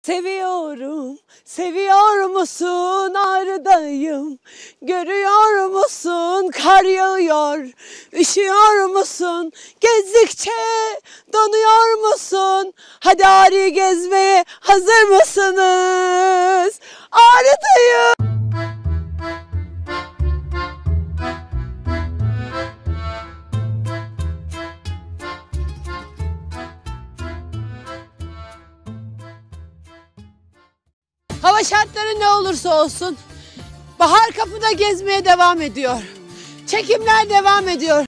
Seviyorum, seviyor musun Ağrı'dayım? Görüyor musun kar yağıyor? Üşüyor musun? Gezdikçe donuyor musun? Hadi Ağrı'yı gezmeye hazır mısınız? Ağrı'dayım. Hava şartları ne olursa olsun bahar kapıda gezmeye devam ediyor. Çekimler devam ediyor.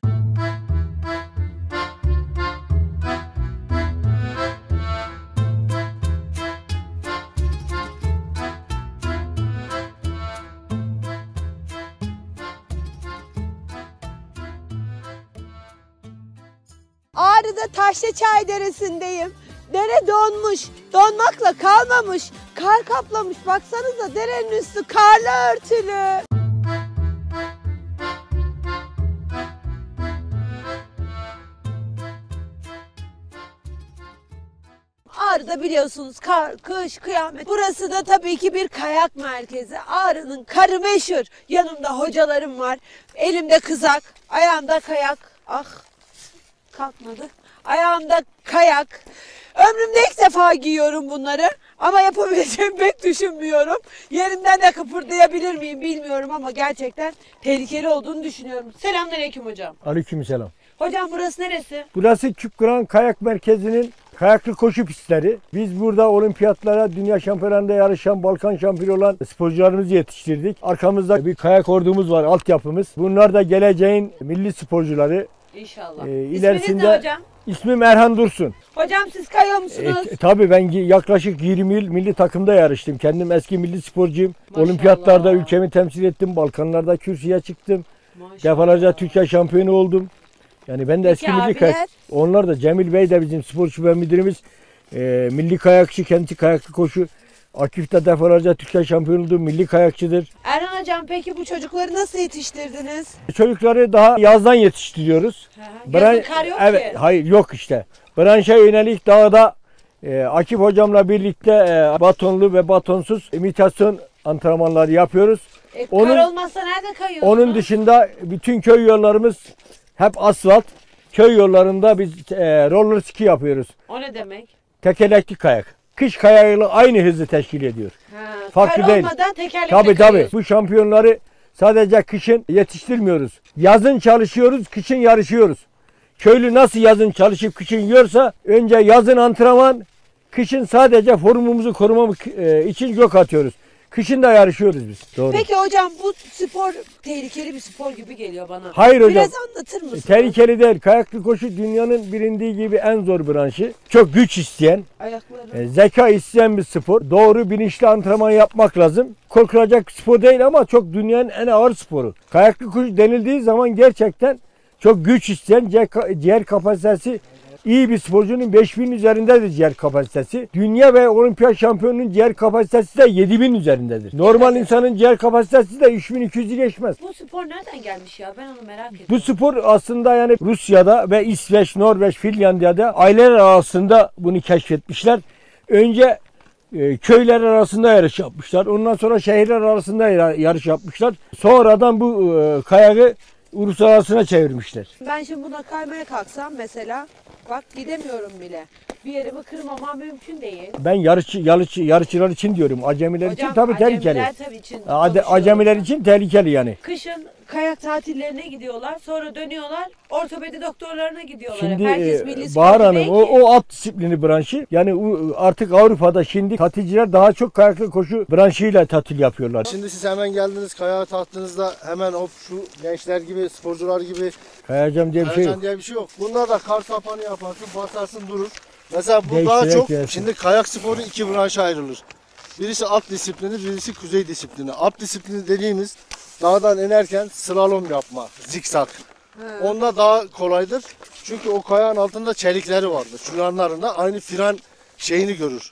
Ağrı'da Taşlıçay Deresi'ndeyim. Dere donmuş, donmakla kalmamış, kar kaplamış. Baksanıza derenin üstü karla örtülü. Ağrı'da biliyorsunuz kar, kış, kıyamet. Burası da tabii ki bir kayak merkezi. Ağrı'nın karı meşhur. Yanımda hocalarım var. Elimde kızak, ayağımda kayak. Ah, kalkmadı. Ayağımda kayak. Ömrümde ilk defa giyiyorum bunları ama yapabileceğimi pek düşünmüyorum. Yerimden de kıpırdayabilir miyim bilmiyorum ama gerçekten tehlikeli olduğunu düşünüyorum. Selamünaleyküm hocam. Aleykümselam. Hocam burası neresi? Burası Küpkıran Kayak Merkezi'nin kayaklı koşu pistleri. Biz burada olimpiyatlara, dünya şampiyonlarında yarışan, Balkan şampiyonu olan sporcularımızı yetiştirdik. Arkamızda bir kayak ordumuz var, altyapımız. Bunlar da geleceğin milli sporcuları. İnşallah. İlerisinde... İsminiz ne hocam? İsmim Erhan Dursun. Hocam siz kayıyor musunuz? Tabii ben yaklaşık 20 yıl milli takımda yarıştım. Kendim eski milli sporcuyum. Maşallah. Olimpiyatlarda ülkemi temsil ettim. Balkanlarda kürsüye çıktım. Maşallah. Defalarca Türkiye şampiyonu oldum. Yani ben de eski milli kayak. Onlar da Cemil Bey de bizim spor şube müdürümüz. Milli kayakçı, kendisi kayaklı koşu. Akif de defalarca Türkiye şampiyonu oldu. Milli kayakçıdır. Erhan hocam peki bu çocukları nasıl yetiştirdiniz? Çocukları daha yazdan yetiştiriyoruz. Yazın kar yok evet, ki. hayır yok işte. Branşa yönelik dağda Akif hocamla birlikte batonlu ve batonsuz imitasyon antrenmanları yapıyoruz. Kar olmazsa nerede kayıyorsunuz? Onun dışında bütün köy yollarımız hep asfalt. Köy yollarında biz roller ski yapıyoruz. O ne demek? Tekerlekli kayak. Kış kayağıyla aynı hızı teşkil ediyor. Farklı kar değil. olmadan tekerlekle Tabii. kayıyorsunuz. Bu şampiyonları sadece kışın yetiştirmiyoruz. Yazın çalışıyoruz, kışın yarışıyoruz. Köylü nasıl yazın çalışıp kışın yiyorsa önce yazın antrenman, kışın sadece formumuzu korumamız için gök atıyoruz. Kışın da yarışıyoruz biz. Doğru. Peki hocam bu spor tehlikeli bir spor gibi geliyor bana. Hayır hocam. Biraz anlatır mısınız? Tehlikeli değil. Kayaklı koşu dünyanın bilindiği gibi en zor branşı. Çok güç isteyen, Ayakları. zeka isteyen bir spor. Doğru bilinçli antrenman yapmak lazım. Korkulacak bir spor değil ama çok dünyanın en ağır sporu. Kayaklı koşu denildiği zaman gerçekten çok güç isteyen, ciğer kapasitesi iyi bir sporcunun 5000 üzerindedir ciğer kapasitesi. Dünya ve olimpiyat şampiyonunun ciğer kapasitesi de 7000 üzerindedir. Normal insanın ciğer kapasitesi de 3200'ü geçmez. Bu spor nereden gelmiş ya? Ben onu merak ediyorum. Bu spor aslında yani Rusya'da ve İsveç, Norveç, Finlandiya'da aileler arasında bunu keşfetmişler. Önce köyler arasında yarış yapmışlar. Ondan sonra şehirler arasında yarış yapmışlar. Sonradan bu kayağı uluslararasına çevirmişler. Ben şimdi buna kaymaya kalksam mesela bak gidemiyorum bile. Bir yerimi kırmamam mümkün değil. Ben yarışçılar için diyorum. Acemiler için tabii tehlikeli. Tabii için Acemiler için tehlikeli yani. Kışın kayak tatillerine gidiyorlar. Sonra dönüyorlar. Ortopedi doktorlarına gidiyorlar. Şimdi Herkes milli Bahar sporcu Hanım değil ki. o alt disiplini branşı. Yani artık Avrupa'da şimdi tatilciler daha çok kayaklı koşu branşıyla tatil yapıyorlar. Şimdi siz hemen geldiniz kayağa taktığınızda hemen hop şu gençler gibi sporcular gibi Kayacağım diye bir şey yok. diye bir şey yok. Bunlar da kar sapanı yaparsın basarsın durur. Mesela bu Değiştirerek daha çok yersin. şimdi kayak sporu iki branşa ayrılır. Birisi alt disiplini, birisi kuzey disiplini. Alt disiplini dediğimiz dağdan inerken slalom yapma, zikzak. Onda daha kolaydır. Çünkü o kayağın altında çelikleri vardır. Şu yanlarında aynı fren şeyini görür.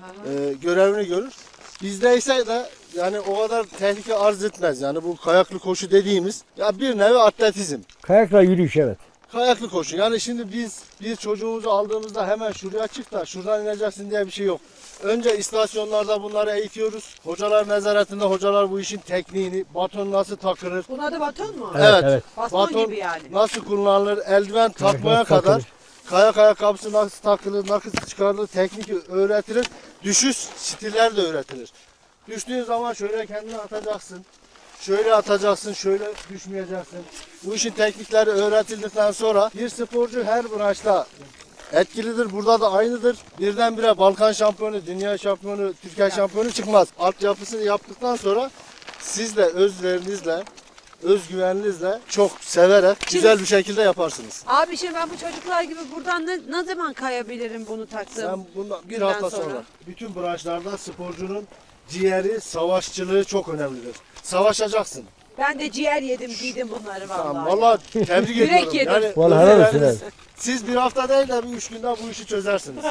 Görevini görür. Bizde ise de yani o kadar tehlike arz etmez. Yani bu kayaklı koşu dediğimiz ya bir nevi atletizm. Kayakla yürüyüş evet. Kayaklı koşu. Yani şimdi biz bir çocuğumuzu aldığımızda hemen şuraya çık da şuradan ineceksin diye bir şey yok. Önce istasyonlarda bunları eğitiyoruz. Hocalar nezaretinde hocalar bu işin tekniğini, baton nasıl takılır, Bunun adı baton mu? Evet. Baston baton gibi yani. nasıl kullanılır, eldiven takmaya nasıl kadar, takılır? kayak ayakkabısı nasıl takılır, nasıl çıkarılır, teknik öğretilir. Düşüş stiller de öğretilir. Düştüğün zaman şöyle kendini atacaksın. Şöyle atacaksın, şöyle düşmeyeceksin. Bu işin teknikleri öğretildikten sonra bir sporcu her branşta etkilidir. Burada da aynıdır. Birdenbire Balkan şampiyonu, dünya şampiyonu, Türkiye şampiyonu çıkmaz. Altyapısını yaptıktan sonra siz de özverinizle, özgüveninizle çok severek güzel bir şekilde yaparsınız. Abi şimdi ben bu çocuklar gibi buradan ne zaman kayabilirim bunu taktım? Sen bundan bir Günden hafta sonra. sonra bütün branşlarda sporcunun ciğeri, savaşçılığı çok önemlidir. Savaşacaksın. Ben de ciğer yedim giydim bunları vallahi. Tamam, vallahi tebrik Yürek ediyorum. yedim. Yani Vallahi helal olsun, özveriniz- evet. Siz bir hafta değil de bir 3 günde bu işi çözersiniz.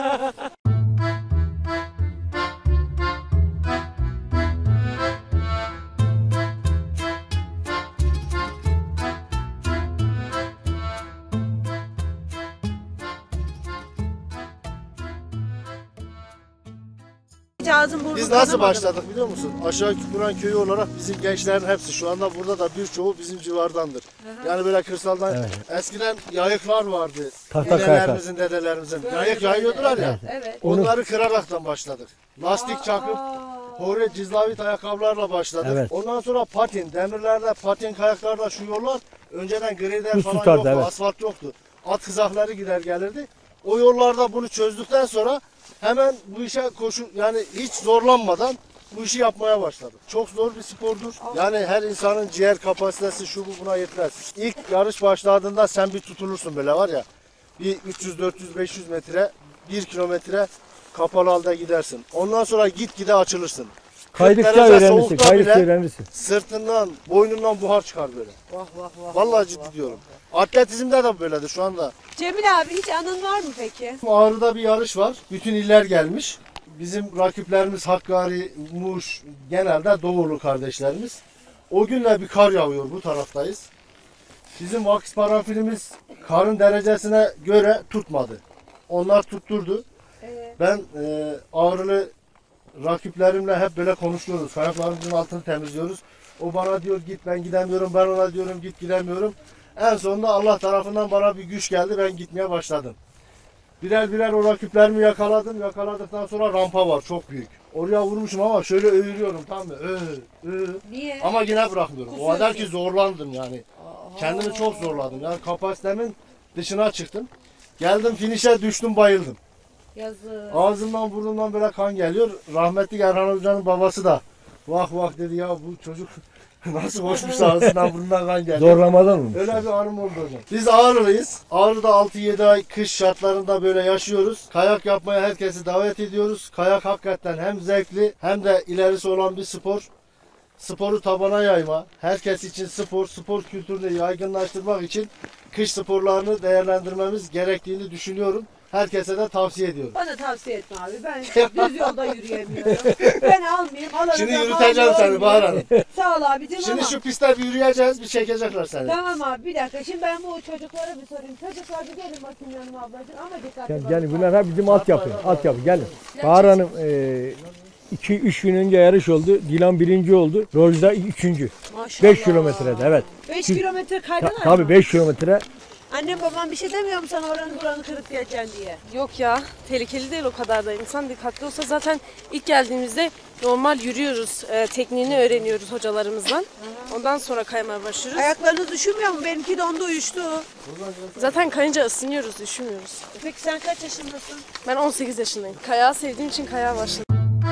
Ağzım burnum Biz nasıl kanamadı. başladık biliyor musun? Aşağı Küpüren köyü olarak bizim gençlerin hepsi şu anda burada da birçoğu bizim civardandır. Yani böyle kırsaldan eskiden yayıklar vardı. Tahta Dedelerimizin, dedelerimizin. Yayık yayıyordular ya. Evet. Onları kıraraktan başladık. Lastik çakıp hore cizlavit ayakkabılarla başladık. Evet. Ondan sonra patin, demirlerde, patin kayaklarda şu yollar önceden grader Buz falan tutardı, yoktu, evet. asfalt yoktu. At kızakları gider gelirdi. O yollarda bunu çözdükten sonra hemen bu işe yani hiç zorlanmadan bu işi yapmaya başladık. Çok zor bir spordur. Yani her insanın ciğer kapasitesi şu bu buna yetmez. İlk yarış başladığında sen bir tutulursun böyle var ya. Bir 300, 400, 500 metre, 1 kilometre kapalı halde gidersin. Ondan sonra gitgide açılırsın. Kaydıkça 40 derece öğrenirsin. soğukta Kaydıkça bile öğrenirsin. Sırtından, boynundan buhar çıkar böyle. Vah vah vah. Vallahi ciddi diyorum. Atletizmde de böyledir şu anda. Cemil abi hiç anın var mı peki? Ağrı'da bir yarış var. Bütün iller gelmiş. Bizim rakiplerimiz Hakkari, Muş, genelde Doğulu kardeşlerimiz. O günle bir kar yağıyor, bu taraftayız. Bizim Vakıf Parafilimiz karın derecesine göre tutmadı. Onlar tutturdu. Ben Ağrılı rakiplerimle hep böyle konuşuyoruz. Kayaklarımızın altını temizliyoruz. O bana diyor git, ben gidemiyorum. Ben ona diyorum git, gidemiyorum. En sonunda Allah tarafından bana bir güç geldi. Ben gitmeye başladım. Birer birer o rakiplerimi yakaladım. Yakaladıktan sonra rampa var çok büyük. Oraya vurmuşum ama şöyle övürüyorum, tamam mı? Niye? Ama yine bırakmıyorum. O Kusuyorsun. kadar ki zorlandım yani. Kendimi çok zorladım. Yani kapasitemin dışına çıktım. Geldim finişe düştüm, bayıldım. Yazık. Ağzımdan burnumdan böyle kan geliyor. Rahmetli Erhan Hoca'nın babası da vah vah dedi ya, bu çocuk nasıl koşmuş, ağzından burnundan kan geliyor. Zorlamadan mı? Öyle bir anım oldu hocam. Biz Ağrılıyız. Ağrı'da 6-7 ay kış şartlarında böyle yaşıyoruz. Kayak yapmaya herkesi davet ediyoruz. Kayak hakikaten hem zevkli hem de ilerisi olan bir spor. Sporu tabana yayma, herkes için spor kültürünü yaygınlaştırmak için kış sporlarını değerlendirmemiz gerektiğini düşünüyorum. Herkese de tavsiye ediyorum. Bana tavsiye etme abi. Ben düz yolda yürüyemiyorum. Ben almayayım. Alanı Şimdi da yürüteceğim mal seni Bahar Hanım. Sağ ol abicim Şimdi ama. şu pistte bir yürüyeceğiz, bir çekecekler seni. Tamam abi bir dakika. Şimdi ben bu çocuklara bir sorayım. Çocuklar bir gelin bakayım yanıma ablacığım. Ama dikkatli Gel, bakın. gelin bunlar hep bizim altyapı. Altyapı gelin. Bahar Hanım 2-3 gün önce yarış oldu. Dilan birinci oldu. Rojda 3. Maşallah. 5 kilometrede evet. 5 kilometre kaydılar mı? Tabii 5 kilometre. Annem babam bir şey demiyor mu sana oranı buranı kırıp geçeceksin diye? Yok ya, tehlikeli değil o kadar da. İnsan dikkatli olsa zaten ilk geldiğimizde normal yürüyoruz, tekniğini öğreniyoruz hocalarımızdan. Ondan sonra kaymaya başlıyoruz. Ayaklarınız üşümüyor mu? Benimki dondu uyuştu. Zaten kayınca ısınıyoruz, üşümüyoruz. Peki sen kaç yaşındasın? Ben 18 yaşındayım. Kayağı sevdiğim için kayağa başladım.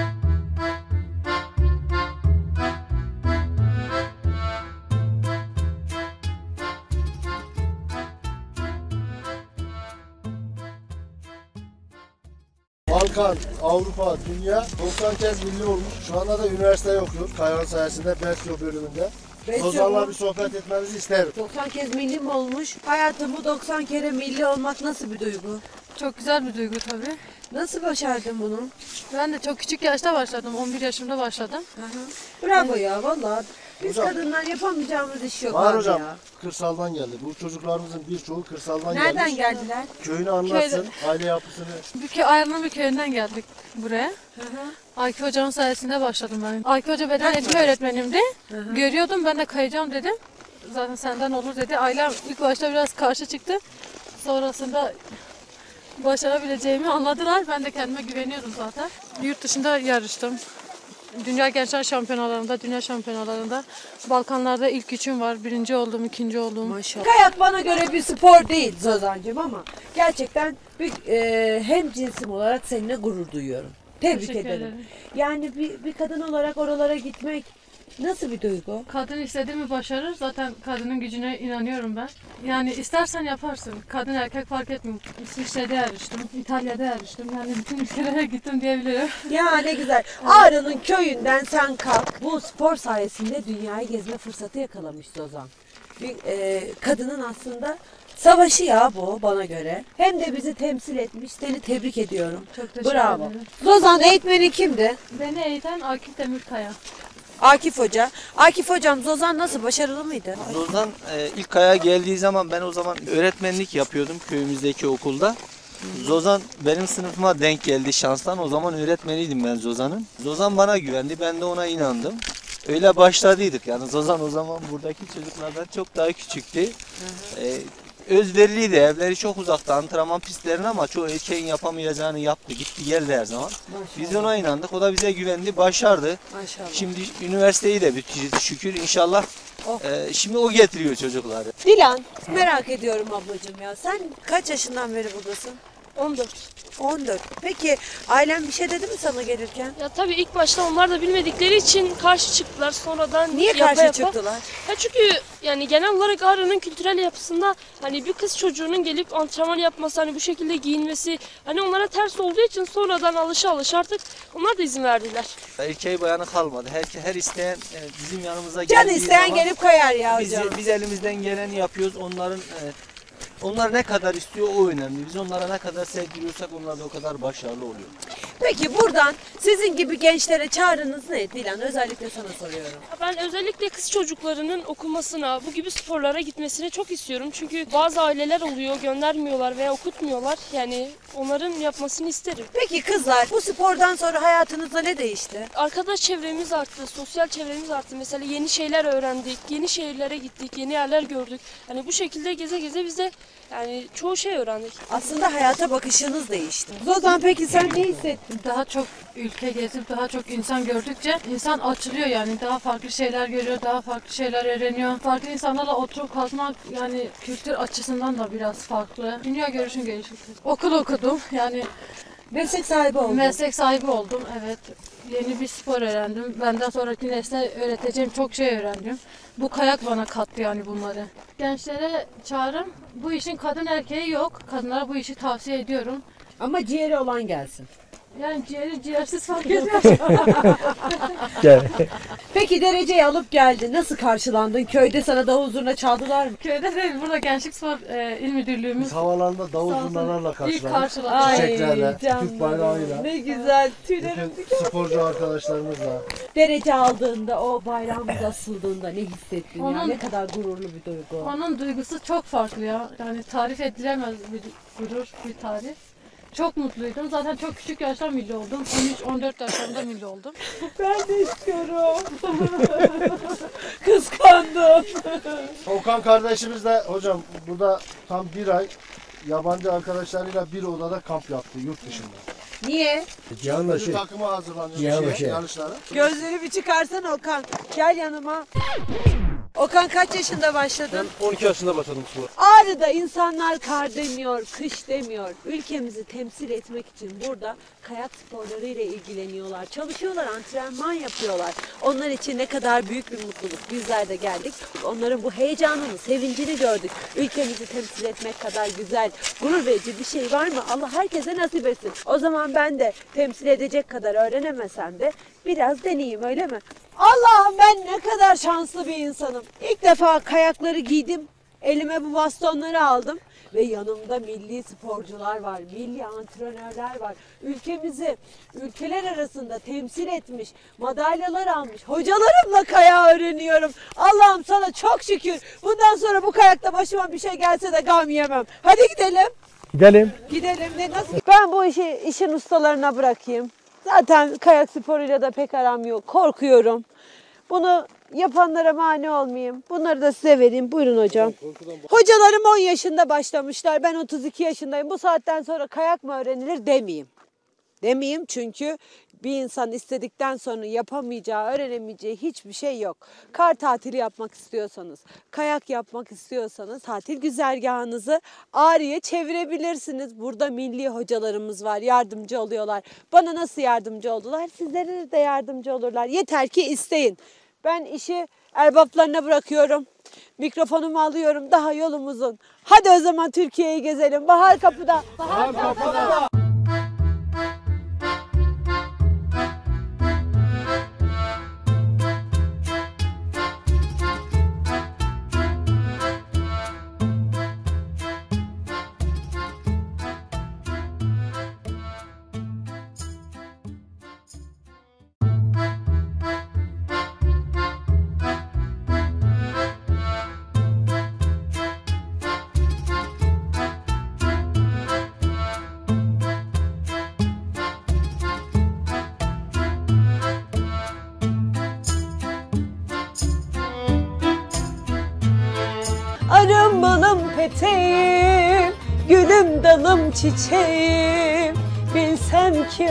Balkan, Avrupa, dünya 90 kez milli olmuş. Şu anda da üniversite okuyor. Kayhan sayesinde Besyo bölümünde. Besyo Ozan'la mu? bir sohbet etmenizi isterim. 90 kez milli mi olmuş? Hayatım bu 90 kere milli olmak nasıl bir duygu? Çok güzel bir duygu tabii. Nasıl başardın bunu? Ben de çok küçük yaşta başladım. 11 yaşımda başladım. Bravo ya vallahi. Biz Hocam- kadınlar yapamayacağımız iş yok Var abi hocam. ya. Kırsaldan geldi. Bu çocuklarımızın birçoğu kırsaldan Nereden gelmiş. geldiler? Köyünü anlatsın, aile yapısını. Ayarlı bir köyünden geldik buraya. Akif Hoca'nın sayesinde başladım ben. Akif Hoca beden eğitimi öğretmenimdi. Görüyordum, ben de kayacağım dedim. Zaten senden olur dedi. Ailem ilk başta biraz karşı çıktı. Sonrasında başarabileceğimi anladılar. Ben de kendime güveniyordum zaten. Yurt dışında yarıştım. Dünya Gençler Şampiyonalarında, dünya şampiyonalarında, Balkanlarda ilk üçüm var. Birinci oldum, ikinci oldum. Maşallah. Kayak bana göre bir spor değil Zozancığım ama gerçekten bir, hem cinsim olarak seninle gurur duyuyorum. Tebrik Teşekkür ederim. ederim. Yani bir kadın olarak oralara gitmek nasıl bir duygu? Kadın istediğimi başarır. Zaten kadının gücüne inanıyorum ben. Yani istersen yaparsın. Kadın erkek fark etmiyor. İsviçre'de yarıştım, İtalya'da yarıştım. Yani bütün ülkelere gittim diyebilirim. Ya ne güzel. Ağrı'nın köyünden sen kalk. Bu spor sayesinde dünyayı gezme fırsatı yakalamış Zozan. Bir kadının aslında savaşı ya bu bana göre. Hem de bizi temsil etmiş. Seni tebrik ediyorum. Çok teşekkür Bravo. ederim. Zozan eğitmeni kimdi? Beni eğiten Akif Demirkaya. Akif Hoca. Akif Hocam Zozan nasıl? Başarılı mıydı? Zozan ilk ayağa geldiği zaman ben o zaman öğretmenlik yapıyordum köyümüzdeki okulda. Zozan benim sınıfıma denk geldi şanstan. O zaman öğretmeniydim ben Zozan'ın. Zozan bana güvendi. Ben de ona inandım. Öyle başladıydık. Yani Zozan o zaman buradaki çocuklardan çok daha küçüktü. Özveriliydi. Evleri çok uzakta antrenman pistlerine ama çoğu erkeğin yapamayacağını yaptı. Gitti geldi her zaman. Biz ona inandık. O da bize güvendi. Başardı. Maşallah. Şimdi üniversiteyi de bitirdi şükür inşallah. Şimdi o getiriyor çocukları. Dilan merak ediyorum ablacığım ya. Sen kaç yaşından beri buradasın? 14. 14. Peki ailen bir şey dedi mi sana gelirken? Ya tabii ilk başta onlar da bilmedikleri için karşı çıktılar. Sonradan Niye yapa karşı yapa- çıktılar? Ya çünkü yani genel olarak Ağrı'nın kültürel yapısında hani bir kız çocuğunun gelip antrenman yapması, hani bu şekilde giyinmesi hani onlara ters olduğu için sonradan alışa artık onlar da izin verdiler. Erkeği bayanı kalmadı. Her isteyen bizim yanımıza Can geldiği isteyen zaman gelip kayar ya biz, hocam. biz elimizden geleni yapıyoruz. Onlar ne kadar istiyor o önemli. Biz onlara ne kadar sevdiriyorsak onlar da o kadar başarılı oluyor. Peki buradan sizin gibi gençlere çağrınız ne Dilan? Özellikle sana soruyorum. Ben özellikle kız çocuklarının okumasına, bu gibi sporlara gitmesini çok istiyorum. Çünkü bazı aileler oluyor, göndermiyorlar veya okutmuyorlar. Yani onların yapmasını isterim. Peki kızlar bu spordan sonra hayatınızda ne değişti? Arkadaş çevremiz arttı, sosyal çevremiz arttı. Mesela yeni şeyler öğrendik, yeni şehirlere gittik, yeni yerler gördük. Hani bu şekilde geze geze biz de yani çoğu şey öğrendik. Aslında hayata bakışınız değişti. Zozan peki sen ne hissettin? Daha çok ülke gezip daha çok insan gördükçe insan açılıyor yani. Daha farklı şeyler görüyor, daha farklı şeyler öğreniyor. Farklı insanlarla oturup kalkmak yani kültür açısından da biraz farklı. Dünya görüşün gelişti. Okul okudum yani Meslek sahibi oldun. meslek sahibi oldum. Evet. Yeni bir spor öğrendim. Benden sonraki nesle öğreteceğim çok şey öğrendim. Bu kayak bana kattı yani bunları. Gençlere çağrım, bu işin kadın erkeği yok. Kadınlara bu işi tavsiye ediyorum. Ama ciğeri olan gelsin. Yani ciğeri ciğersiz fark etmez. Gel. Peki dereceyi alıp geldin. Nasıl karşılandın? Köyde sana davul zurna çaldılar mı? Köyde değil, burada Gençlik Spor İl Müdürlüğümüz. Biz havalarında davul Sağ olsun. zurnalarla İlk karşıladık. karşıladı. Çiçeklerle, canım. Türk bayrağıyla. Ne güzel. Tüylerim. Bütün sporcu arkadaşlarımızla. Derece aldığında, o bayrağımız asıldığında ne hissettin ya? Onun- Ne kadar gururlu bir duygu. Onun duygusu çok farklı ya. Yani tarif edilemez bir gurur, bir tarif. Çok mutluydum. Zaten çok küçük yaşta milli oldum. 13-14 yaşlarında milli oldum. Ben de istiyorum. Kıskandım. Okan kardeşimiz de hocam burada tam bir ay yabancı arkadaşlarıyla bir odada kamp yaptı yurt dışında. Niye? Cihan'la Bir takımı hazırlanıyor Cihan'la yarışlara. Gözleri bir çıkarsana Okan. Gel yanıma. Okan kaç yaşında başladın? 12 yaşında başladım spor. Ağrı'da insanlar kar demiyor, kış demiyor. Ülkemizi temsil etmek için burada kayak sporları ile ilgileniyorlar. Çalışıyorlar, antrenman yapıyorlar. Onlar için ne kadar büyük bir mutluluk. Bizler de geldik. Onların bu heyecanını, sevincini gördük. Ülkemizi temsil etmek kadar güzel, gurur verici bir şey var mı? Allah herkese nasip etsin. O zaman ben de temsil edecek kadar öğrenemesem de biraz deneyeyim, öyle mi? Allah'ım ben ne kadar şanslı bir insanım. İlk defa kayakları giydim. Elime bu bastonları aldım. ve yanımda milli sporcular var, milli antrenörler var. Ülkemizi ülkeler arasında temsil etmiş, madalyalar almış hocalarımla kayağı öğreniyorum. Allah'ım sana çok şükür. Bundan sonra bu kayakta başıma bir şey gelse de gam yemem. Hadi gidelim. Gidelim. Gidelim. Nasıl? Ben bu işin ustalarına bırakayım. Zaten kayak sporuyla da pek aram yok. Korkuyorum. Bunu yapanlara mani olmayayım. Bunları da size vereyim. Buyurun hocam. Hocalarım 10 yaşında başlamışlar. Ben 32 yaşındayım. Bu saatten sonra kayak mı öğrenilir demeyeyim. Demeyeyim çünkü bir insan istedikten sonra yapamayacağı, öğrenemeyeceği hiçbir şey yok. Kar tatili yapmak istiyorsanız, kayak yapmak istiyorsanız tatil güzergahınızı Ağrı'ya çevirebilirsiniz. Burada milli hocalarımız var, yardımcı oluyorlar. Bana nasıl yardımcı oldular? Sizlere de yardımcı olurlar. Yeter ki isteyin. Ben işi erbaplarına bırakıyorum. Mikrofonumu alıyorum. Daha yolum uzun. Hadi o zaman Türkiye'yi gezelim. Bahar kapıda. Bahar kapıda. Arım balım peteğim, gülüm dalım çiçeğim. Bilsem ki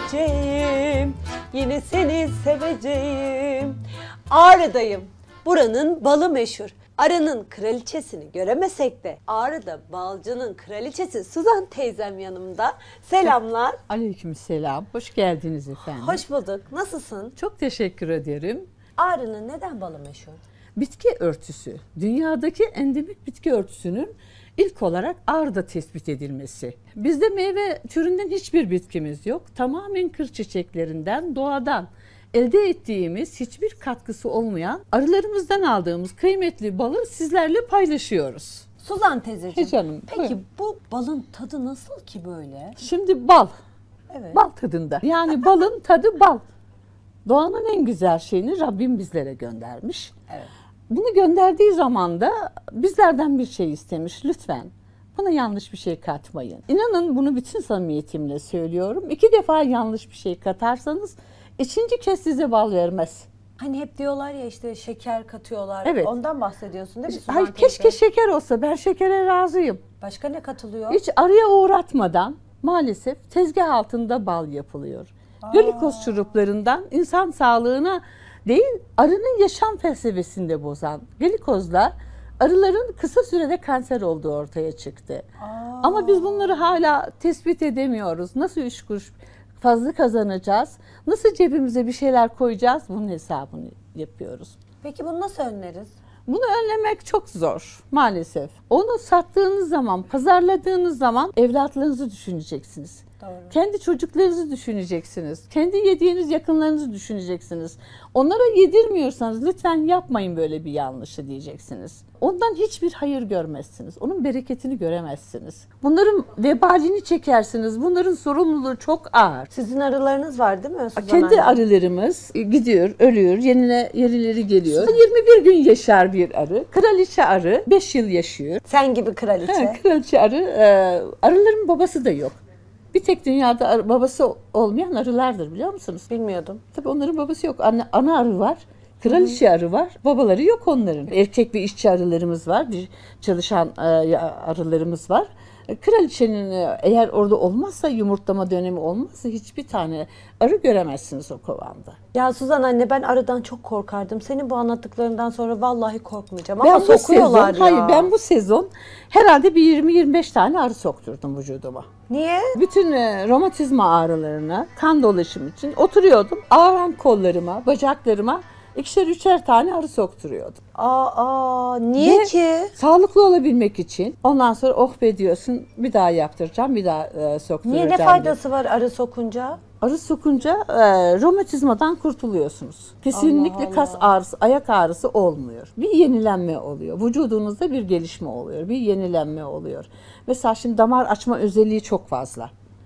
öleceğim, yine seni seveceğim. Ağrı'dayım, buranın balı meşhur. Arı'nın kraliçesini göremesek de Ağrı'da balcının kraliçesi Suzan teyzem yanımda. Selamlar. Aleykümselam. Hoş geldiniz efendim. Hoş bulduk. Nasılsın? Çok teşekkür ederim. Ağrı'nın neden balı meşhur? Bitki örtüsü. Dünyadaki endemik bitki örtüsünün ilk olarak Ağrı'da tespit edilmesi. Bizde meyve türünden hiçbir bitkimiz yok. Tamamen kır çiçeklerinden, doğadan elde ettiğimiz hiçbir katkısı olmayan arılarımızdan aldığımız kıymetli balı sizlerle paylaşıyoruz. Suzan teyzeciğim. Canım, Peki buyurun. bu balın tadı nasıl ki böyle? Şimdi bal. Evet. Bal tadında. Yani balın tadı bal. Doğanın en güzel şeyini Rabbim bizlere göndermiş. Evet. Bunu gönderdiği zaman da bizlerden bir şey istemiş. Lütfen buna yanlış bir şey katmayın. İnanın bunu bütün samimiyetimle söylüyorum. 2 defa yanlış bir şey katarsanız 3. kez size bal vermez. Hani hep diyorlar ya işte şeker katıyorlar. Evet. Ondan bahsediyorsun değil mi Suzan Hayır, teyze? keşke şeker olsa. Ben şekere razıyım. Başka ne katılıyor? Hiç arıya uğratmadan maalesef tezgah altında bal yapılıyor. Glikoz şuruplarından insan sağlığına değil, arının yaşam felsefesinde bozan glikozla arıların kısa sürede kanser olduğu ortaya çıktı. Ama biz bunları hala tespit edemiyoruz. Nasıl 3 kuruş fazla kazanacağız? Nasıl cebimize bir şeyler koyacağız? Bunun hesabını yapıyoruz. Peki bunu nasıl önleriz? Bunu önlemek çok zor maalesef. Onu sattığınız zaman, pazarladığınız zaman evlatlarınızı düşüneceksiniz. Doğru. Kendi çocuklarınızı düşüneceksiniz. Kendi yediğiniz yakınlarınızı düşüneceksiniz. Onlara yedirmiyorsanız lütfen yapmayın böyle bir yanlışı diyeceksiniz. Ondan hiçbir hayır görmezsiniz. Onun bereketini göremezsiniz. Bunların vebalini çekersiniz. Bunların sorumluluğu çok ağır. Sizin arılarınız var değil mi Suzan Kendi anne? arılarımız gidiyor, ölüyor, yenileri geliyor. 21 gün yaşar bir arı. Kraliçe arı 5 yıl yaşıyor. Sen gibi kraliçe. Kraliçe arı, arıların babası da yok. Bir tek dünyada babası olmayan arılardır, biliyor musunuz? Bilmiyordum. Tabii onların babası yok. Ana arı var, kraliçe arı var, babaları yok onların. Erkek ve işçi arılarımız var, bir çalışan arılarımız var. Kraliçenin eğer orada olmazsa, yumurtlama dönemi olmazsa hiçbir tane arı göremezsiniz o kovanda. Ya Suzan anne, ben arıdan çok korkardım. Senin bu anlattıklarından sonra vallahi korkmayacağım. Ben Ama bu sokuyorlar sezon, ya. hayır ben bu sezon herhalde bir 20-25 tane arı sokturdum vücuduma. Niye? Bütün romatizma ağrılarına, kan dolaşımı için oturuyordum. Ağrıyan kollarıma, bacaklarıma 2'şer 3'er tane arı sokturuyordum. Niye Ve ki? Sağlıklı olabilmek için. Ondan sonra oh be diyorsun, bir daha yaptıracağım, bir daha sokturacağım. Niye, ne faydası var arı sokunca? Arı sokunca romatizmadan kurtuluyorsunuz. Kesinlikle kas ağrısı, ayak ağrısı olmuyor. Bir yenilenme oluyor. Vücudunuzda bir gelişme oluyor. Bir yenilenme oluyor. Mesela şimdi damar açma özelliği çok fazla.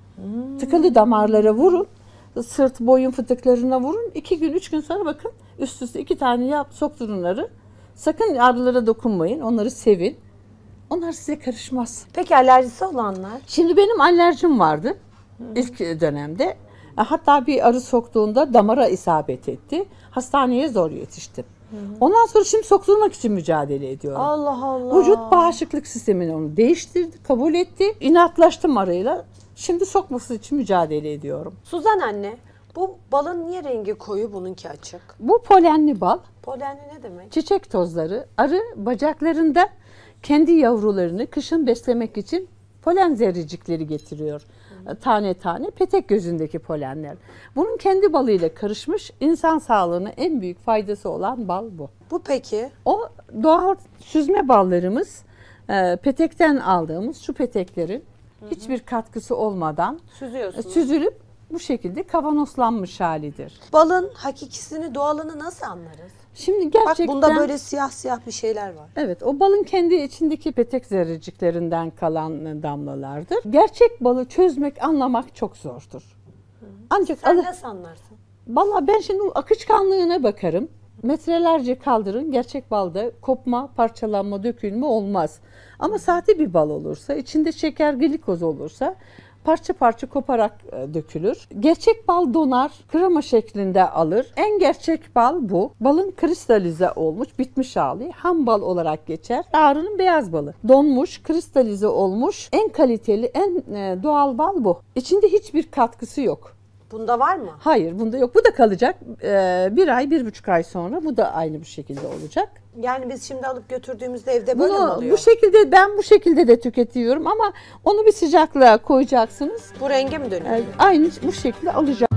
Tıkalı damarlara vurun. Sırt, boyun fıtıklarına vurun. 2 gün, 3 gün sonra bakın üst üste 2 tane sokturun arı. Sakın arılara dokunmayın. Onları sevin. Onlar size karışmaz. Peki alerjisi olanlar? Şimdi benim alerjim vardı ilk dönemde. Hatta bir arı soktuğunda damara isabet etti. Hastaneye zor yetiştim. Ondan sonra şimdi sokturmak için mücadele ediyorum. Allah Allah. Vücut bağışıklık sistemini onu değiştirdi, kabul etti. İnatlaştım arıyla. Şimdi sokması için mücadele ediyorum. Suzan anne, bu balın niye rengi koyu, bununki açık? Bu polenli bal. Polenli ne demek? Çiçek tozları. Arı bacaklarında kendi yavrularını kışın beslemek için polen zerrecikleri getiriyor. Tane tane petek gözündeki polenler. Bunun kendi balıyla karışmış, insan sağlığına en büyük faydası olan bal bu. Bu peki? O doğal süzme ballarımız, petekten aldığımız şu peteklerin hiçbir katkısı olmadan Süzüyorsunuz. süzülüp bu şekilde kavanozlanmış halidir. Balın hakikisini, doğalını nasıl anlarız? Şimdi gerçekten... Bak bunda böyle siyah siyah bir şeyler var. Evet, o balın kendi içindeki petek zerreciklerinden kalan damlalardır. Gerçek balı çözmek, anlamak çok zordur. Ancak Sen nasıl anlarsın? Vallahi ben şimdi akışkanlığına bakarım. Metrelerce kaldırın, gerçek balda kopma, parçalanma, dökülme olmaz. Ama sahte bir bal olursa, içinde şeker, glikoz olursa parça parça koparak dökülür. Gerçek bal donar, krema şeklinde alır. En gerçek bal bu. Balın kristalize olmuş, bitmiş hali ham bal olarak geçer. Arının beyaz balı. Donmuş, kristalize olmuş, en kaliteli, en doğal bal bu. İçinde hiçbir katkısı yok. Bunda var mı? Hayır, bunda yok. Bu da kalacak. 1 ay, 1,5 ay sonra bu da aynı bu şekilde olacak. Yani biz şimdi alıp götürdüğümüzde evde böyle mi Bunu oluyor? bu şekilde, ben bu şekilde de tüketiyorum ama onu bir sıcaklığa koyacaksınız. Bu renge mi dönüyor? Aynı bu şekilde alacak.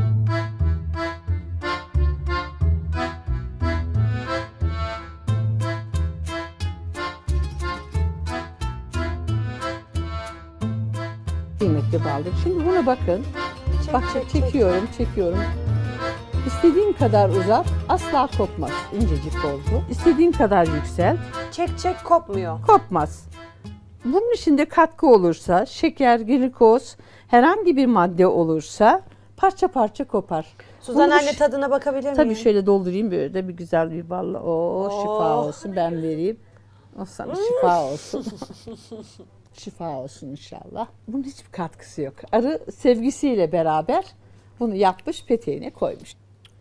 Kıymetli baldır. Şimdi buna bakın. Bak çekiyorum. İstediğin kadar uzat, asla kopmaz. İncecik oldu. İstediğin kadar yükselt, Çek kopmuyor. kopmaz. Bunun içinde katkı olursa, şeker, glikoz, herhangi bir madde olursa parça parça kopar. Suzan Bunu anne tadına bakabilir miyim? Tabii şöyle doldurayım böyle de bir güzel bir balla. Şifa olsun, ben vereyim. O sana şifa olsun. Şifa olsun inşallah. Bunun hiçbir katkısı yok. Arı sevgisiyle beraber bunu yapmış, peteğine koymuş.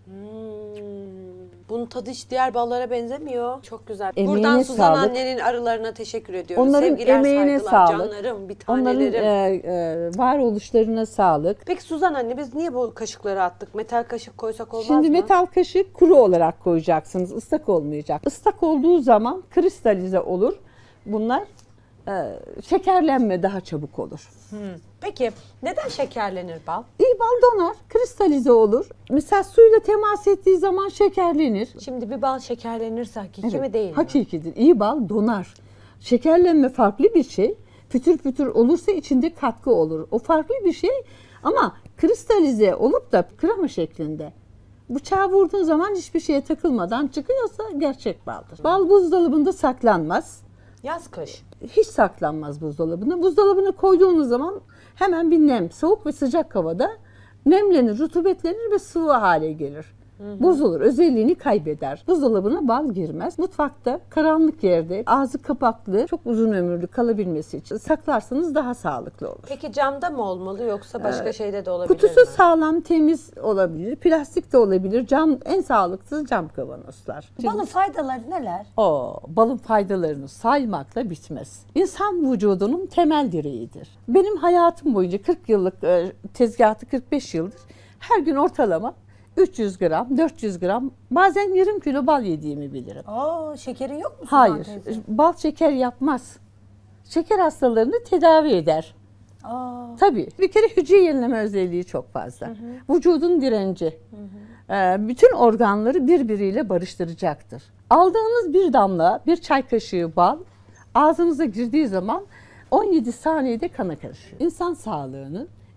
Bunun tadı hiç diğer ballara benzemiyor. Çok güzel. Emeğine Buradan Suzan sağlık. annenin arılarına teşekkür ediyoruz. Onların Sevgiler, emeğine saygılar, sağlık. canlarım, bir Onların tanelerim. varoluşlarına sağlık. Peki Suzan anne, biz niye bu kaşıkları attık? Metal kaşık koysak olmaz Şimdi mı? metal kaşık kuru olarak koyacaksınız. Islak olmayacak. Islak olduğu zaman kristalize olur. Bunlar şekerlenme daha çabuk olur. Peki neden şekerlenir bal? İyi bal donar, kristalize olur. Mesela suyla temas ettiği zaman şekerlenir. Şimdi bir bal şekerlenirse hakiki mi değil mi? Hakikidir. İyi bal donar. Şekerlenme farklı bir şey. Pütür pütür olursa içinde katkı olur. O farklı bir şey ama kristalize olup da krema şeklinde. Bıçağı vurduğun zaman hiçbir şeye takılmadan çıkıyorsa gerçek baldır. Bal buzdolabında saklanmaz. Yaz kış. Hiç saklanmaz buzdolabına. Buzdolabına koyduğunuz zaman hemen bir nem, soğuk ve sıcak havada nemlenir, rutubetlenir ve sıvı hale gelir. Bozulur, özelliğini kaybeder. Buzdolabına bal girmez. Mutfakta, karanlık yerde, ağzı kapaklı, çok uzun ömürlü kalabilmesi için saklarsanız daha sağlıklı olur. Peki camda mı olmalı yoksa başka şeyde de olabilir Kutusu mi? sağlam, temiz olabilir, plastik de olabilir. Cam en sağlıklısı cam kavanozlar. Balın faydaları neler? Balın faydalarını saymakla bitmez. İnsan vücudunun temel direğidir. Benim hayatım boyunca 40 yıllık tezgahı 45 yıldır her gün ortalama 300 gram, 400 gram, bazen yarım kilo bal yediğimi bilirim. Şekerin yok mu Suzan Hayır, teyze? bal şeker yapmaz. Şeker hastalarını tedavi eder. Tabii. Bir kere hücre yenileme özelliği çok fazla. Vücudun direnci. Bütün organları birbiriyle barıştıracaktır. Aldığınız bir damla, bir çay kaşığı bal ağzınıza girdiği zaman 17 saniyede kana karışıyor. İnsan sağlığını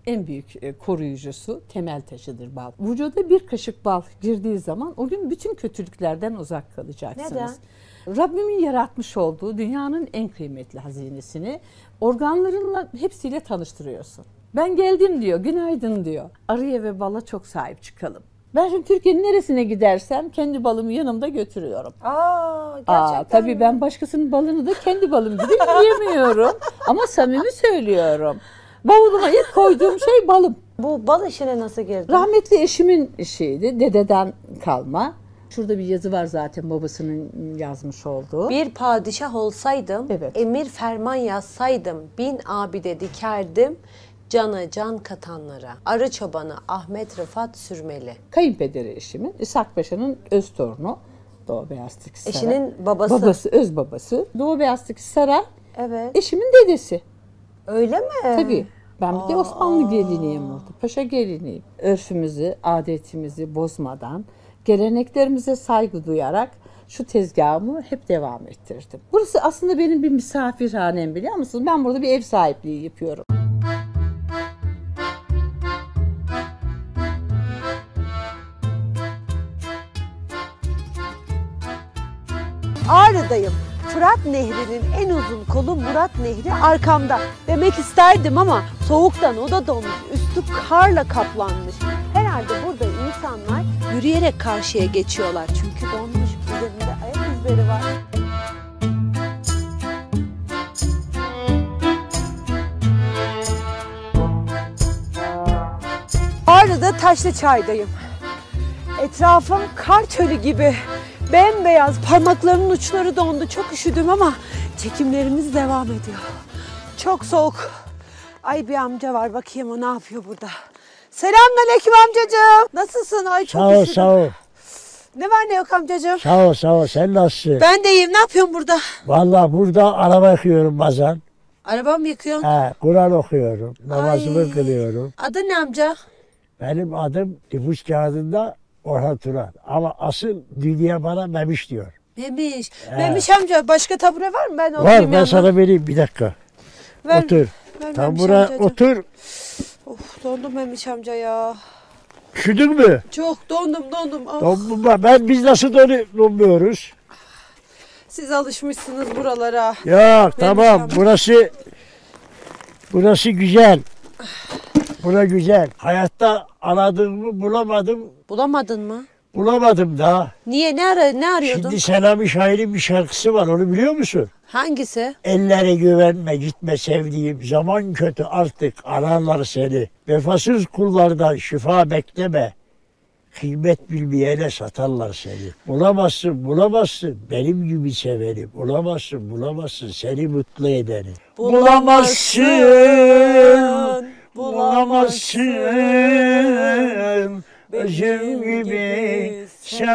en büyük koruyucusu, temel taşıdır bal. Vücuda bir kaşık bal girdiği zaman o gün bütün kötülüklerden uzak kalacaksınız. Neden? Rabbimin yaratmış olduğu dünyanın en kıymetli hazinesini organlarınla hepsiyle tanıştırıyorsun. Ben geldim diyor, günaydın diyor. Arıya ve bala çok sahip çıkalım. Ben şimdi Türkiye'nin neresine gidersem kendi balımı yanımda götürüyorum. Gerçekten Tabii ben başkasının balını da kendi balım gibi yiyemiyorum. Ama samimi söylüyorum. Bavuluma ilk koyduğum şey balım. Bu bal işine nasıl girdin? Rahmetli eşimin işiydi, dededen kalma. Şurada bir yazı var zaten babasının yazmış olduğu. Bir padişah olsaydım, Evet. emir ferman yazsaydım, bin abide dikerdim, cana can katanlara. Arı çobanı Ahmet Rıfat Sürmeli. Kayınpederi eşimin, İshak Paşa'nın öz torunu. Doğu Beyazıt Saray. Eşinin babası. Babası, öz babası. Doğu Beyazıt Saray, Evet. eşimin dedesi. Öyle mi? Tabii. Ben bir de Osmanlı geliniyim orada. Paşa geliniyim. Örfümüzü, adetimizi bozmadan, geleneklerimize saygı duyarak şu tezgahımı hep devam ettirdim. Burası aslında benim bir misafirhanem, biliyor musunuz? Ben burada bir ev sahipliği yapıyorum. Ağrı'dayım. Fırat Nehri'nin en uzun kolu Murat Nehri arkamda. Demek isterdim ama soğuktan o da donmuş. Üstü karla kaplanmış. Herhalde burada insanlar yürüyerek karşıya geçiyorlar. Çünkü donmuş. Üzerinde ayak izleri var. Ağrı'da Taşlıçay'dayım. Etrafım kar çölü gibi. Bembeyaz, parmaklarımın uçları dondu. Çok üşüdüm ama çekimlerimiz devam ediyor. Çok soğuk. Ay bir amca var, bakayım o ne yapıyor burada. Selamünaleyküm amcacığım. Nasılsın? Ay çok Sağ ol, üşüdüm. sağ ol. Ne var ne yok amcacığım? Sağ ol, sağ ol. Sen nasılsın? Ben de iyiyim. Ne yapıyorsun burada? Vallahi burada araba yıkıyorum bazen. Araba mı yıkıyorsun? He, Kur'an okuyorum. Namazımı Ay. kılıyorum. Adı ne amca? Benim adım nüfus kağıdında Orhan Turan. Ama asıl dünya bana Memiş diyor. Memiş. Memiş amca, başka tabure var mı? Ben Var, oturayım ben yanına. sana vereyim bir dakika. Ver, Otur. ver Tam Memiş buraya amcacığım. otur. Of, dondum Memiş amca ya. Üşüdün mü? Çok dondum. Oh. Biz nasıl donmuyoruz? Siz alışmışsınız buralara. Yok, tamam. amca. Burası güzel. Bura güzel. Hayatta aradığımı bulamadım. Bulamadın mı? Bulamadım daha. Niye? Ne arıyordun? Şimdi Selami Şair'in bir şarkısı var. Onu biliyor musun? Hangisi? Ellere güvenme, gitme sevdiğim. Zaman kötü artık, ararlar seni. Vefasız kullardan şifa bekleme. Kıymet bilmeyene satarlar seni. Bulamazsın benim gibi seveni. Bulamazsın seni mutlu edeni. Bulamazsın özüm gibi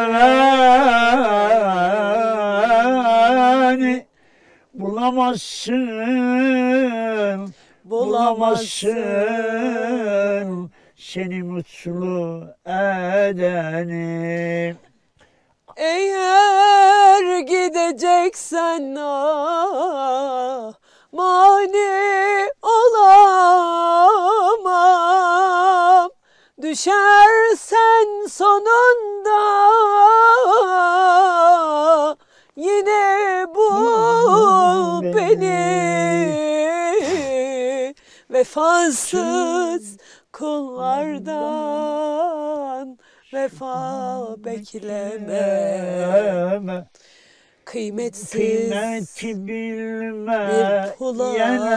seveni. Bulamazsın seni mutlu edeni. Eğer gideceksen ah, mani olamam. Düşersen sonunda yine bul beni. Vefasız kullardan vefa bekleme. Kıymetsiz Kıymeti bilme bir pula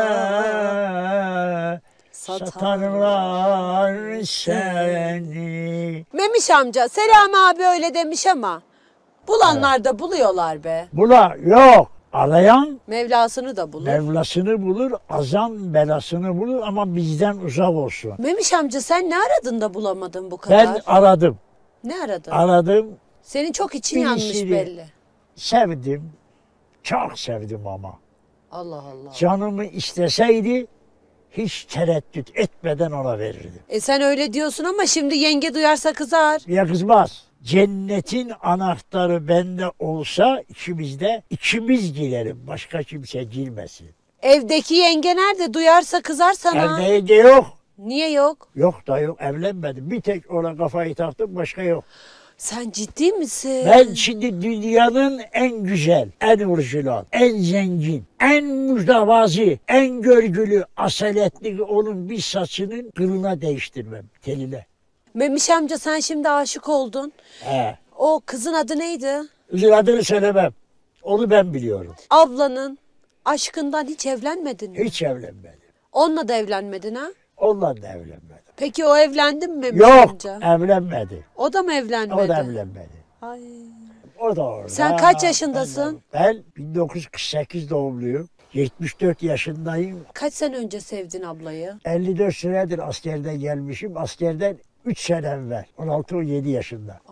satarlar seni. Memiş amca, Selami abi öyle demiş ama bulanlar da buluyorlar be. Yok. Arayan Mevlasını da bulur. Mevlasını bulur, azan belasını bulur ama bizden uzak olsun. Memiş amca, sen ne aradın da bulamadın bu kadar? Ben aradım. Ne aradın? Aradım, Senin çok için yanmış birisini belli. sevdim. Çok sevdim ama. Allah Allah. Canımı isteseydi hiç tereddüt etmeden ona verirdim. Sen öyle diyorsun ama şimdi yenge duyarsa kızar. Ya kızmaz. Cennetin anahtarı bende olsa ikimiz girerim. Başka kimse girmesin. Evdeki yenge nerede? Duyarsa kızar sana. Evde yenge yok. Niye yok? Yok da yok, evlenmedim. Bir tek ona kafayı taktım, başka yok. Sen ciddi misin? Ben şimdi dünyanın en güzel, en orijinal, en zengin, en mütevazi, en görgülü, asaletli onun bir saçının kılına değiştirmem, teline. Memiş amca sen şimdi aşık oldun. He. O kızın adı neydi? Üzül adını söylemem. Onu ben biliyorum. Ablanın aşkından hiç evlenmedin mi? Hiç evlenmedim. Onunla da evlenmedin ha? Onunla da evlenmedim. Peki o evlendi mi Memiş Yok, amca? evlenmedi. O da mı evlenmedi? O da evlenmedi. Ay. O da orada. Sen kaç yaşındasın? Ben 1948 doğumluyum. 74 yaşındayım. Kaç sene önce sevdin ablayı? 54 senedir askerden gelmişim. Askerden 3 sene evvel. 16-17 yaşında.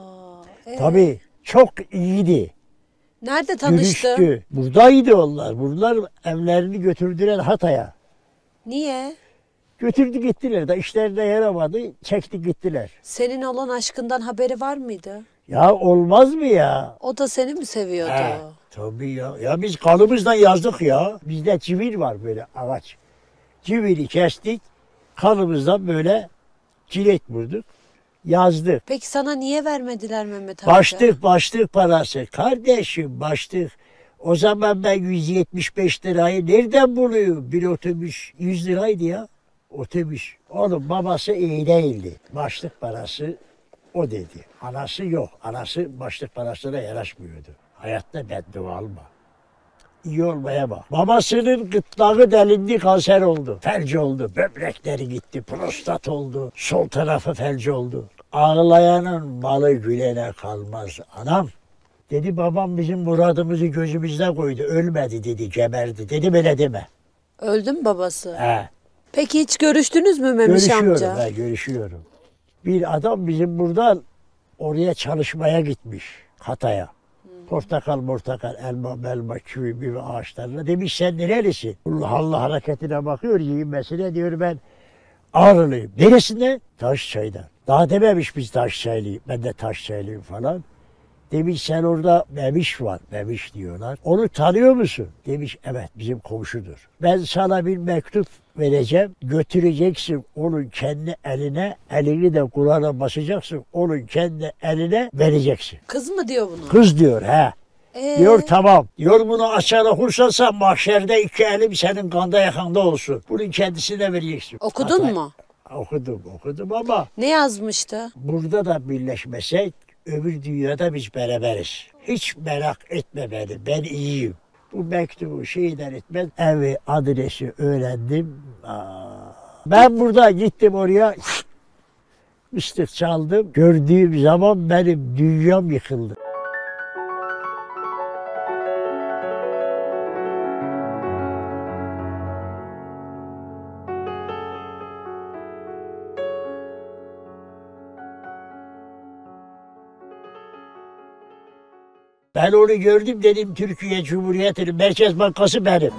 Tabii çok iyiydi. Nerede tanıştı? Dürüsttü. Buradaydı onlar. Bunlar evlerini götürdüler Hatay'a. Niye? Götürdü gittiler de işlerine yaramadı. Çekti gittiler. Senin olan aşkından haberi var mıydı? Ya olmaz mı ya? O da seni mi seviyordu? He, tabii ya. Ya biz kanımızdan yazdık ya. Bizde civil var böyle ağaç. Civili kestik. Kanımızdan böyle çilek vurduk. Yazdık. Peki sana niye vermediler Mehmet amca? Başlık parası. Kardeşim başlık. O zaman ben 175 lirayı nereden buluyorum? Bir otobüs 100 liraydı ya. Otobüs. Onun babası iyi değildi. Başlık parası o dedi. Anası yok. Anası başlık parasına yaraşmıyordu. Hayatta beddua alma. İyi olmaya bak. Babasının gırtlağı delindi, kanser oldu. Felç oldu. Böbrekleri gitti. Prostat oldu. Sol tarafı felç oldu. Ağlayanın malı gülene kalmaz anam. Dedi babam bizim muradımızı gözümüzde koydu. Ölmedi dedi, geberdi. Dedim öyle deme. Öldü mü babası? He. Peki hiç görüştünüz mü Memiş Görüşüyorum amca? ben, görüşüyorum. Bir adam bizim buradan oraya çalışmaya gitmiş Hatay'a. Portakal, elma, kivi ağaçlarına. Demiş sen nerelisin? Allah hareketine bakıyor, giyinmesine diyor ben Ağrılıyım. Neresinde? Taşçay'dan. Daha dememiş biz Taşçaylıyım. Ben de Taşçaylıyım falan. Demiş sen orada Memiş var. Memiş diyorlar. Onu tanıyor musun? Demiş evet bizim komşudur. Ben sana bir mektup vereceğim. Götüreceksin onun kendi eline. Elini de Kur'an'a basacaksın. Onun kendi eline vereceksin. Kız mı diyor bunu? Kız diyor he. Diyor tamam. Diyor bunu açar okursan sen mahşerde 2 elim senin kanda yakanda olsun. Bunun kendisine vereceksin. Okudun Hatay- mu? Okudum ama Ne yazmıştı? burada da birleşmesek öbür dünyada biz beraberiz. Hiç merak etme beni. Ben iyiyim. Bu mektubu şeyden etmez. Evi, adresi öğrendim. Ben burada gittim oraya. Mıstık çaldım. Gördüğüm zaman benim dünyam yıkıldı. Ben onu gördüm dedim Türkiye Cumhuriyeti'nin Merkez Bankası benim.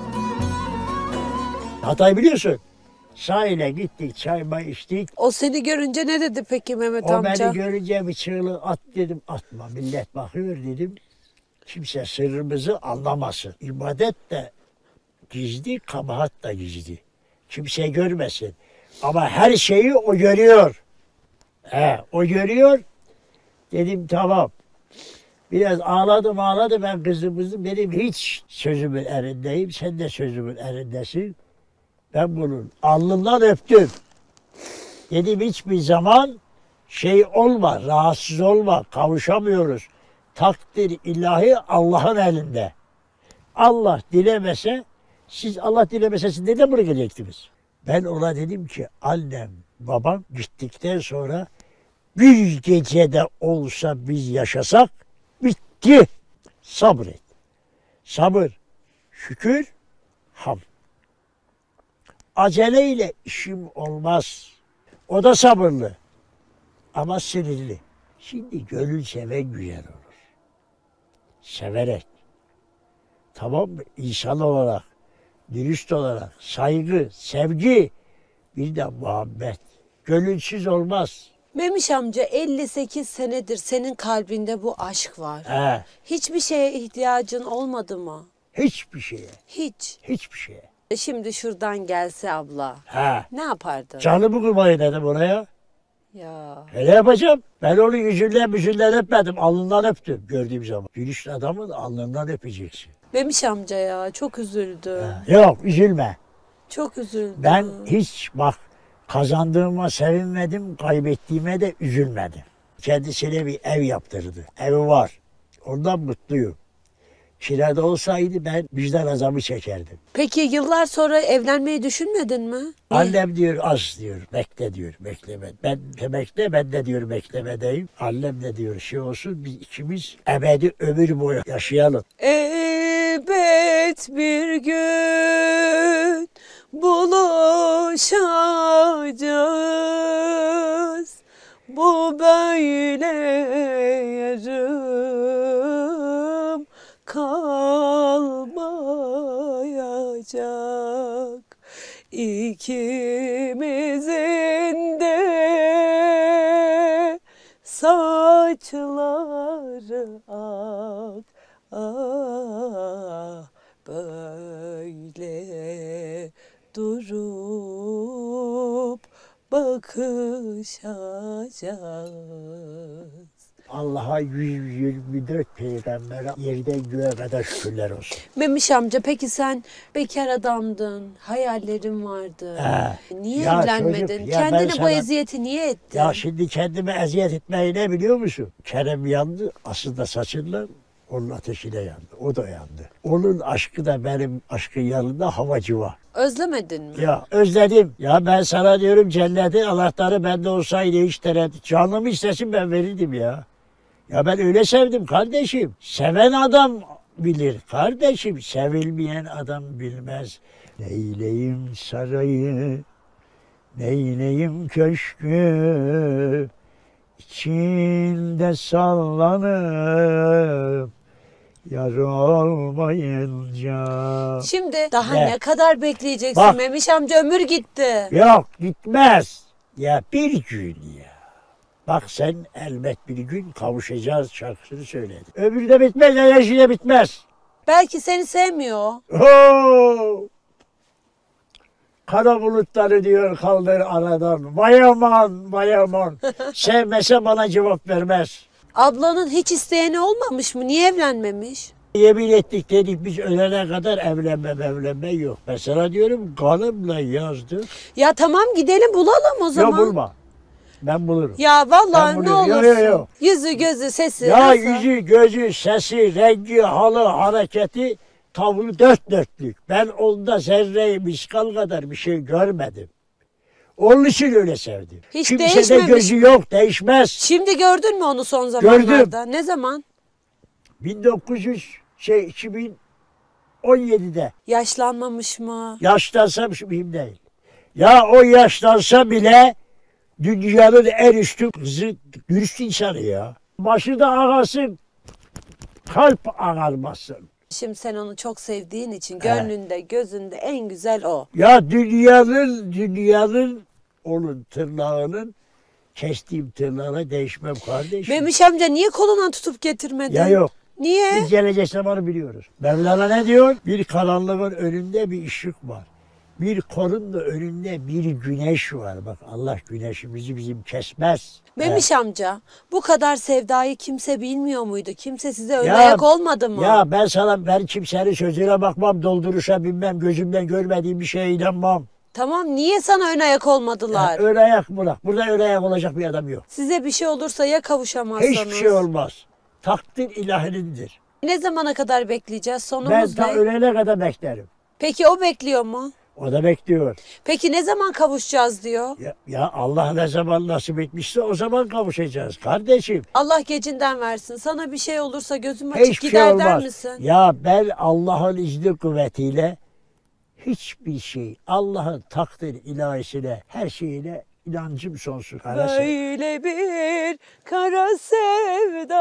Hatay biliyorsun. Sahile gittik, çay may içtik. O seni görünce ne dedi peki Mehmet O amca? beni görünce bir çığlık at dedim. Atma millet bakıyor dedim. Kimse sırrımızı anlamasın. İbadet de gizli, kabahat da gizli. Kimse görmesin. Ama her şeyi o görüyor. O görüyor. Dedim tamam. Biraz ağladım ben kızımızım. Dedim hiç sözümün erindeyim. Sen de sözümün erindesin. Ben bunun alnından öptüm. Dedim hiçbir zaman şey olma, rahatsız olma, kavuşamıyoruz. Takdir ilahi Allah'ın elinde. Allah dilemese, Allah dilemese siz neden buraya gelecektiniz? Ben ona dedim ki annem, babam gittikten sonra bir gecede olsa biz yaşasak bitti. Sabret. Sabır, şükür, hamd. Aceleyle işim olmaz. O da sabırlı. Ama sinirli. Şimdi gönül seven güzel olur. Severek. Tamam mı? İnsan olarak, dürüst olarak, saygı, sevgi, bir de muhabbet. Gönülsüz olmaz. Memiş amca 58 senedir senin kalbinde bu aşk var. He, Hiçbir şeye ihtiyacın olmadı mı? hiçbir şeye, Hiç. hiçbir şeye. Şimdi şuradan gelse abla He. ne yapardın? Canımı kurmayı dedim oraya. Ya. Ne yapacağım? Ben onu yüzünden öpmedim. Alnından öptüm gördüğüm zaman. Gülüşlü adamın alnından öpeceksin. Memiş amca ya çok üzüldü. Yok üzülme. Çok üzüldü. Ben hiç bak kazandığıma sevinmedim, kaybettiğime de üzülmedim. Kendisine bir ev yaptırdı. Evi var. Ondan mutluyum. Kirada olsaydı ben vicdan azabı çekerdim. Peki yıllar sonra evlenmeyi düşünmedin mi? Annem diyor az diyor, bekle diyor, bekleme. Ben de bekle, ben de diyor beklemedeyim. Annem de diyor şey olsun biz ikimiz ebedi ömür boyu yaşayalım. Elbet bir gün buluşacağız. Bu böyle yarım kalmayacak. İkimizin de saçları ak. Ah, böyle durup bakışacağız. Allah'a 124 peygambere yerden göğe kadar şükürler olsun. Memiş amca peki sen bekar adamdın, hayallerin vardı. Niye Ya evlenmedin? çocuk, ya ben Kendine bu sana- eziyeti niye ettin? Ya şimdi kendime eziyet etmeyi ne biliyor musun? Kerem yandı, aslında saçınla onun ateşine yandı. O da yandı. Onun aşkı da benim aşkın yanında havacıva. Özlemedin mi? Ya özledim. Ya ben sana diyorum cennetin anahtarı bende olsaydı hiç tereddüt. Canımı istesin ben verirdim ya. Ya ben öyle sevdim kardeşim. Seven adam bilir kardeşim. Sevilmeyen adam bilmez. Neyleyim sarayı, neyleyim köşkü, içinde sallanıp yar olmayınca. Şimdi daha Ne? ne kadar bekleyeceksin Bak. Memiş amca ömür gitti. Yok gitmez. Ya bir gün ya. Bak sen elbet bir gün kavuşacağız şarkısını söyledi. Öbürü de bitmez, enerji de bitmez. Belki seni sevmiyor. Oo! Kara bulutları diyor kaldır aradan. Vay aman, vay aman. Sevmese bana cevap vermez. Ablanın hiç isteyeni olmamış mı? Niye evlenmemiş? Yemin ettik dedik biz ölene kadar evlenme yok. Ben sana diyorum kanımla yazdık. Ya tamam gidelim bulalım o zaman. Ya bulma. Ben bulurum. Ya vallahi Ben ne buluyorum. olursun. Yo. Yüzü gözü sesi. Ya nasıl? yüzü, gözü, sesi, rengi, halı, hareketi tavrı dört dörtlük. Ben onda zerre miskal kadar bir şey görmedim. Onun için öyle sevdim. Hiç Kimsede değişmemiş. gözü yok, değişmez. Şimdi gördün mü onu son zamanlarda? Ne zaman? 2017'de Yaşlanmamış mı? yaşlansam mühim değil. Ya o yaşlansa bile dünyanın en üstün kızı, dürüst insanı ya. Başı da ağasın, kalp ağarmasın. Şimdi sen onu çok sevdiğin için gönlünde, gözünde en güzel o. Ya dünyanın onun tırnağının kestiğim tırnağına değişmem kardeşim. Memiş amca niye kolundan tutup getirmedin? Ya yok. Niye? Biz gelecek zamanı biliyoruz. Mevlana ne diyor? Bir karanlığın önünde bir ışık var. Bir korun da önünde bir güneş var. Bak Allah güneşimizi bizim kesmez. Memiş amca bu kadar sevdayı kimse bilmiyor muydu? Kimse size ön Ya- ayak olmadı mı? Ya ben kimsenin sözüne bakmam, dolduruşa binmem, gözümden görmediğim bir şeye inanmam. Tamam niye sana ön ayak olmadılar? Ön ayak bırak. Burada ön ayak olacak bir adam yok. Size bir şey olursa ya kavuşamazsanız? Hiçbir şey olmaz. Takdir ilahinindir. Ne zamana kadar bekleyeceğiz? Ben Sonumuz ta ne? ölene kadar beklerim. Peki o bekliyor mu? O da bekliyor. Peki ne zaman kavuşacağız diyor? Ya Allah ne zaman nasip etmişse o zaman kavuşacağız kardeşim. Allah gecinden versin. Sana bir şey olursa gözüm açık Hiçbir gider şey der olmaz. misin? Ya ben Allah'ın izni kuvvetiyle hiçbir şey, Allah'ın takdir ilahisine, her şeyine inancım sonsuz. Böyle bir kara sevda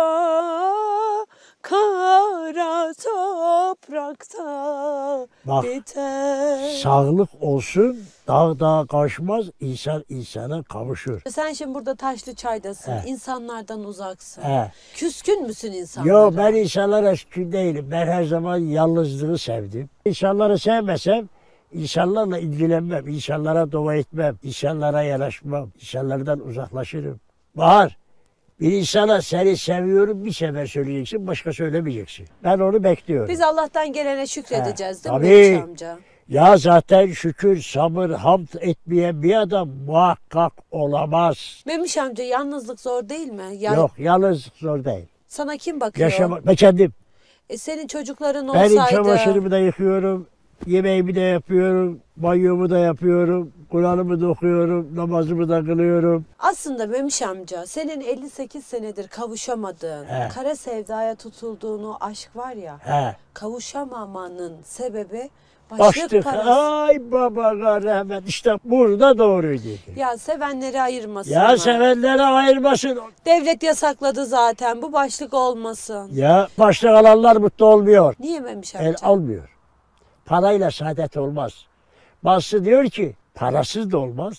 kara toprakta Bak, biter. Sağlık olsun, dağ kaçmaz, insan insana kavuşur. Sen şimdi burada Taşlı Çay'dasın. He. İnsanlardan uzaksın. He. Küskün müsün insanlara? Yo ben insanlara küskün değilim. Ben her zaman yalnızlığı sevdim. İnsanları sevmesem İnsanlarla ilgilenmem, insanlara dua etmem, insanlara yanaşmam, insanlardan uzaklaşırım. Bahar, bir insana seni seviyorum bir sefer söyleyeceksin, başka söylemeyeceksin. Ben onu bekliyorum. Biz Allah'tan gelene şükredeceğiz değil mi Tabii. Memiş amca? Ya zaten şükür, sabır, hamd etmeyen bir adam muhakkak olamaz. Memiş amca yalnızlık zor değil mi? Yok, yalnız zor değil. Sana kim bakıyor? Ben kendim. Senin çocukların Benim olsaydı. çamaşırımı da yıkıyorum, yemeğimi de yapıyorum, banyomu da yapıyorum, Kur'an'ımı da okuyorum, namazımı da kılıyorum. Aslında Memiş amca senin 58 senedir kavuşamadığın, He. kara sevdaya tutulduğun o aşk var ya, He. kavuşamamanın sebebi başlık Başlık, parası. ay babana rahmet, işte burada doğruydu. Ya sevenleri ayırmasın. Ya sevenlere ayırmasın. Devlet yasakladı zaten, bu başlık olmasın. Ya başlık alanlar mutlu olmuyor, Niye Memiş amca? el almıyor. Parayla saadet olmaz. Bazısı diyor ki parasız da olmaz.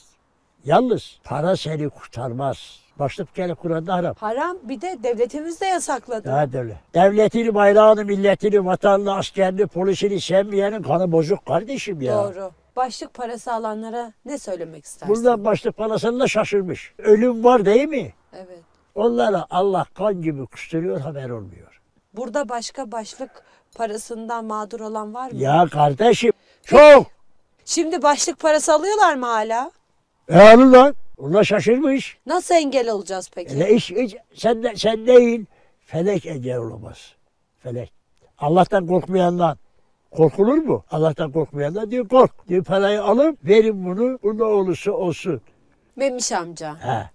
Yalnız para seni kurtarmaz. Başlık kere Kur'an'da haram. Haram, bir de devletimiz de yasakladı. Ya öyle. Devletini, bayrağını, milletini, vatanını, askerini, polisini sevmeyenin kanı bozuk kardeşim ya. Doğru. Başlık parası alanlara ne söylemek istersin? Buradan başlık parasını da şaşırmış. Ölüm var değil mi? Evet. Onlara Allah kan gibi kusturuyor, haber olmuyor. Burada başka başlık parasından mağdur olan var mı? Ya kardeşim çok. Şimdi başlık parası alıyorlar mı hala? Alırlar. Onlar şaşırmış. Nasıl engel olacağız peki? Hiç, sen değil. Felek engel olamaz. Felek. Allah'tan korkmayandan korkulur mu? Allah'tan korkmayandan diyor kork. Diyor parayı alıp verin bunu. Bu ne olursa olsun. Memiş amca. He.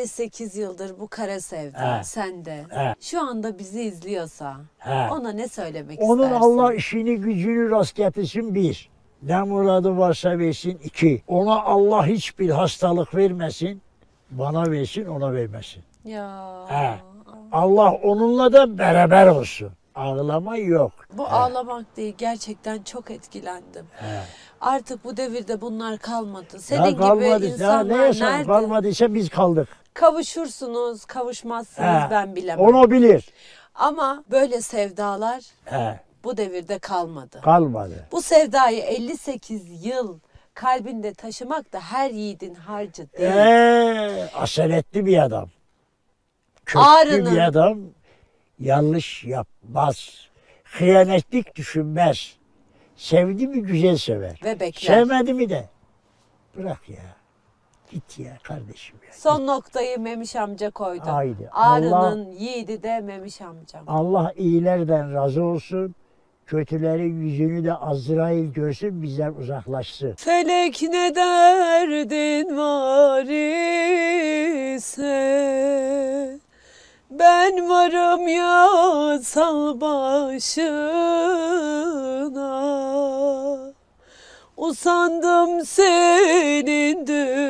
58 yıldır bu kara sevda He. sende. He. Şu anda bizi izliyorsa He. ona ne söylemek Onun istersin? Allah işini gücünü rast getirsin bir. Ne muradı varsa versin iki. Ona Allah hiçbir hastalık vermesin. Bana versin, ona vermesin. Ya. He. Allah onunla da beraber olsun. Ağlama yok. Bu ağlamak değil, gerçekten çok etkilendim. Artık bu devirde bunlar kalmadı. Senin Ya kalmadı. gibi Ya insanlar ne yaşam nerede? kalmadıysa biz kaldık. Kavuşursunuz, kavuşmazsınız He. ben bilemem. Onu bilir. Ama böyle sevdalar He. bu devirde kalmadı. Kalmadı. Bu sevdayı 58 yıl kalbinde taşımak da her yiğidin harcı değil. Asaletli bir adam. Köklü Ağrı'nın- bir adam. Yanlış yapmaz. Hıyanetlik düşünmez. Sevdi mi güzel sever. Ve bekler. Sevmedi mi de bırak ya. Git ya kardeşim ya. Son noktayı Memiş amca koydu. Haydi. Ağrı'nın yiğidi de Memiş amcam. Allah iyilerden razı olsun. Kötülerin yüzünü de Azrail görsün, bizden uzaklaşsın. Felek ne derdin var ise ben varım ya sal başına. Usandım senin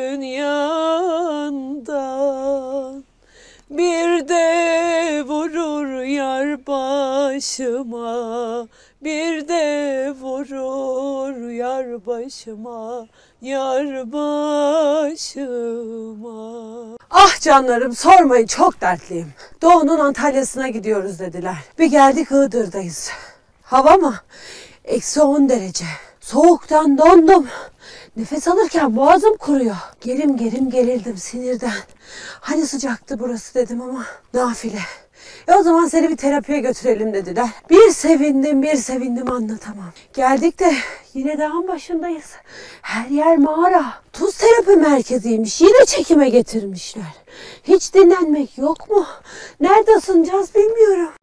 dünyandan. Bir de vurur yar başıma. Bir de vurur yar başıma. Yar başıma. Ah canlarım sormayın, çok dertliyim. Doğu'nun Antalya'sına gidiyoruz dediler. Bir geldik Iğdır'dayız. Hava mı? -10 derece. Soğuktan dondum. Nefes alırken boğazım kuruyor. Gerim gerildim sinirden. Hani sıcaktı burası dedim ama nafile. O zaman seni bir terapiye götürelim dediler. Bir sevindim anlatamam. Geldik de yine dağın başındayız. Her yer mağara. Tuz terapi merkeziymiş. Yine çekime getirmişler. Hiç dinlenmek yok mu? Nerede ısınacağız bilmiyorum.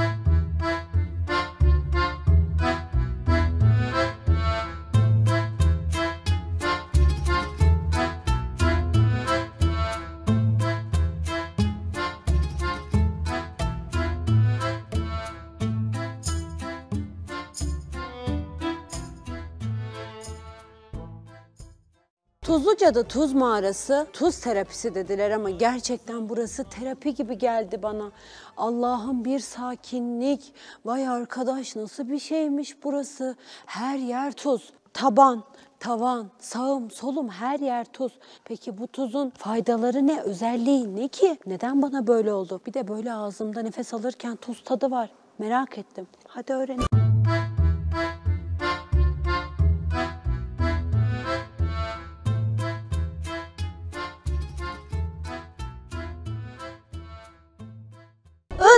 Tuzluca'da tuz mağarası, tuz terapisi dediler ama gerçekten burası terapi gibi geldi bana. Allah'ım bir sakinlik. Vay arkadaş nasıl bir şeymiş burası. Her yer tuz. Taban, tavan, sağım, solum her yer tuz. Peki bu tuzun faydaları ne? Özelliği ne ki? Neden bana böyle oldu? Bir de böyle ağzımda nefes alırken tuz tadı var. Merak ettim. Hadi öğrenelim.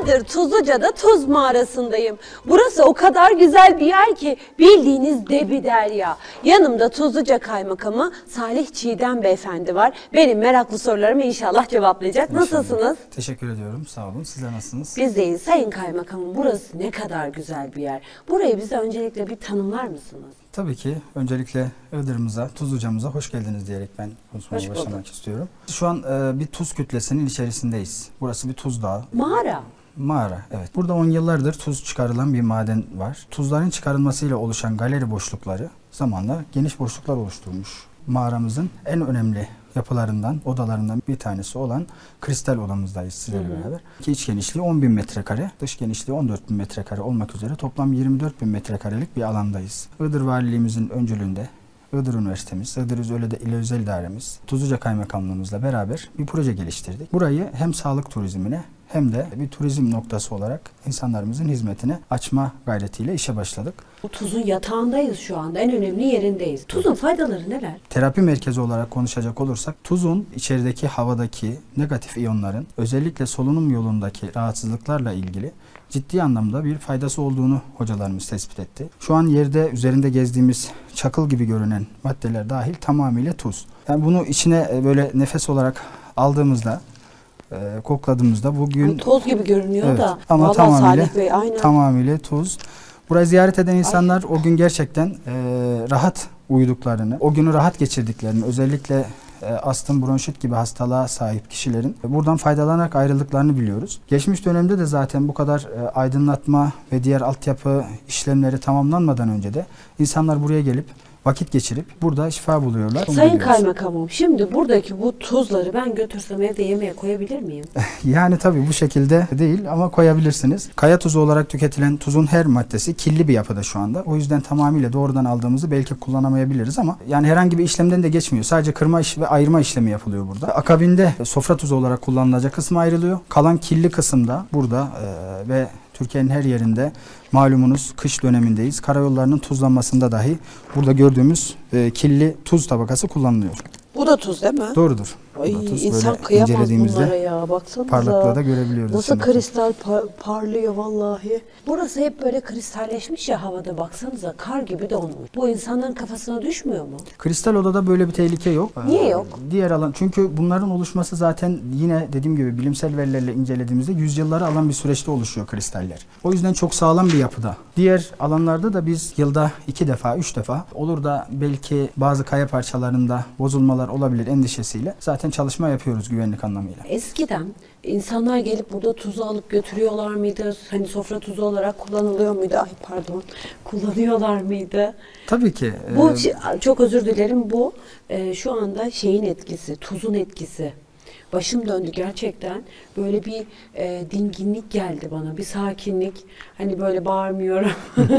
Yıllardır Tuzluca'da Tuz Mağarası'ndayım. Burası o kadar güzel bir yer ki bildiğiniz debi derya. Yanımda Tuzluca Kaymakamı Salih Çiğdem Beyefendi var. Benim meraklı sorularımı inşallah cevaplayacak. Nasılsınız? Teşekkür ediyorum. Sağ olun. Sizler nasılsınız? Biz deyiz. Sayın Kaymakamım, burası ne kadar güzel bir yer. Burayı bize öncelikle bir tanımlar mısınız? Tabii ki öncelikle Iğdır'ımıza, Tuzluca'mıza hoş geldiniz diyerek ben konuşmaya başlamak istiyorum. Şu an bir tuz kütlesinin içerisindeyiz. Burası bir tuz dağı. Mağara. Mağara, evet. Burada 10 yıllardır tuz çıkarılan bir maden var. Tuzların çıkarılmasıyla oluşan galeri boşlukları zamanla geniş boşluklar oluşturmuş. Mağaramızın en önemli yapılarından, odalarından bir tanesi olan kristal odamızdayız sizlerle beraber. Ki iç genişliği 10.000 metrekare, dış genişliği 14.000 metrekare olmak üzere toplam 24.000 metrekarelik bir alandayız. Iğdır Valiliğimizin öncülüğünde Iğdır Üniversitemiz, Iğdır İl Özel İdaremiz, Tuzluca Kaymakamlığımızla beraber bir proje geliştirdik. Burayı hem sağlık turizmine hem de bir turizm noktası olarak insanlarımızın hizmetine açma gayretiyle işe başladık. Bu tuzun yatağındayız şu anda. En önemli yerindeyiz. Tuzun faydaları neler? Terapi merkezi olarak konuşacak olursak tuzun içerideki havadaki negatif iyonların özellikle solunum yolundaki rahatsızlıklarla ilgili ciddi anlamda bir faydası olduğunu hocalarımız tespit etti. Şu an yerde üzerinde gezdiğimiz çakıl gibi görünen maddeler dahil tamamıyla tuz. Yani bunu içine böyle nefes olarak aldığımızda kokladığımızda bugün Hani toz gibi görünüyor evet, da. ama Vallahi tamamıyla Salih Bey, aynen. tamamıyla tuz. Burayı ziyaret eden insanlar o gün gerçekten rahat uyuduklarını, o günü rahat geçirdiklerini, özellikle astım, bronşit gibi hastalığa sahip kişilerin buradan faydalanarak ayrıldıklarını biliyoruz. Geçmiş dönemde de zaten bu kadar aydınlatma ve diğer altyapı işlemleri tamamlanmadan önce de insanlar buraya gelip vakit geçirip burada şifa buluyorlar. Sayın Kaymakamım, şimdi buradaki bu tuzları ben götürsem evde yemeğe koyabilir miyim? Yani tabii bu şekilde değil ama koyabilirsiniz. Kaya tuzu olarak tüketilen tuzun her maddesi kirli bir yapıda şu anda. O yüzden tamamıyla doğrudan aldığımızı belki kullanamayabiliriz ama yani herhangi bir işlemden de geçmiyor. Sadece kırma ve ayırma işlemi yapılıyor burada. Akabinde sofra tuzu olarak kullanılacak kısmı ayrılıyor. Kalan kirli kısım da burada ve Türkiye'nin her yerinde malumunuz kış dönemindeyiz. Karayollarının tuzlanmasında dahi burada gördüğümüz kirli tuz tabakası kullanılıyor. Bu da tuz değil mi? Doğrudur. Ay, tuz. insan Böyle kıyamaz incelediğimizde bunlara ya. Baksanıza. parlaklığı da görebiliyoruz. Nasıl içindeki. kristal parlıyor vallahi. Burası hep böyle kristalleşmiş ya havada, baksanıza kar gibi de olmuş. Bu insanların kafasına düşmüyor mu? Kristal odada böyle bir tehlike yok. Niye yok? Diğer alan çünkü bunların oluşması zaten yine dediğim gibi bilimsel verilerle incelediğimizde yüzyılları alan bir süreçte oluşuyor kristaller. O yüzden çok sağlam bir yapıda. Diğer alanlarda da biz yılda 2 defa 3 defa olur da belki bazı kaya parçalarında bozulmalar olabilir endişesiyle zaten çalışma yapıyoruz güvenlik anlamıyla. Eskiden insanlar gelip burada tuzu alıp götürüyorlar mıydı? Hani sofra tuzu olarak kullanılıyor muydu? Ay pardon. Kullanıyorlar mıydı? Tabii ki. Bu çok özür dilerim. Bu şu anda şeyin etkisi, tuzun etkisi. Başım döndü gerçekten. Böyle bir dinginlik geldi bana. Bir sakinlik. Hani böyle bağırmıyorum.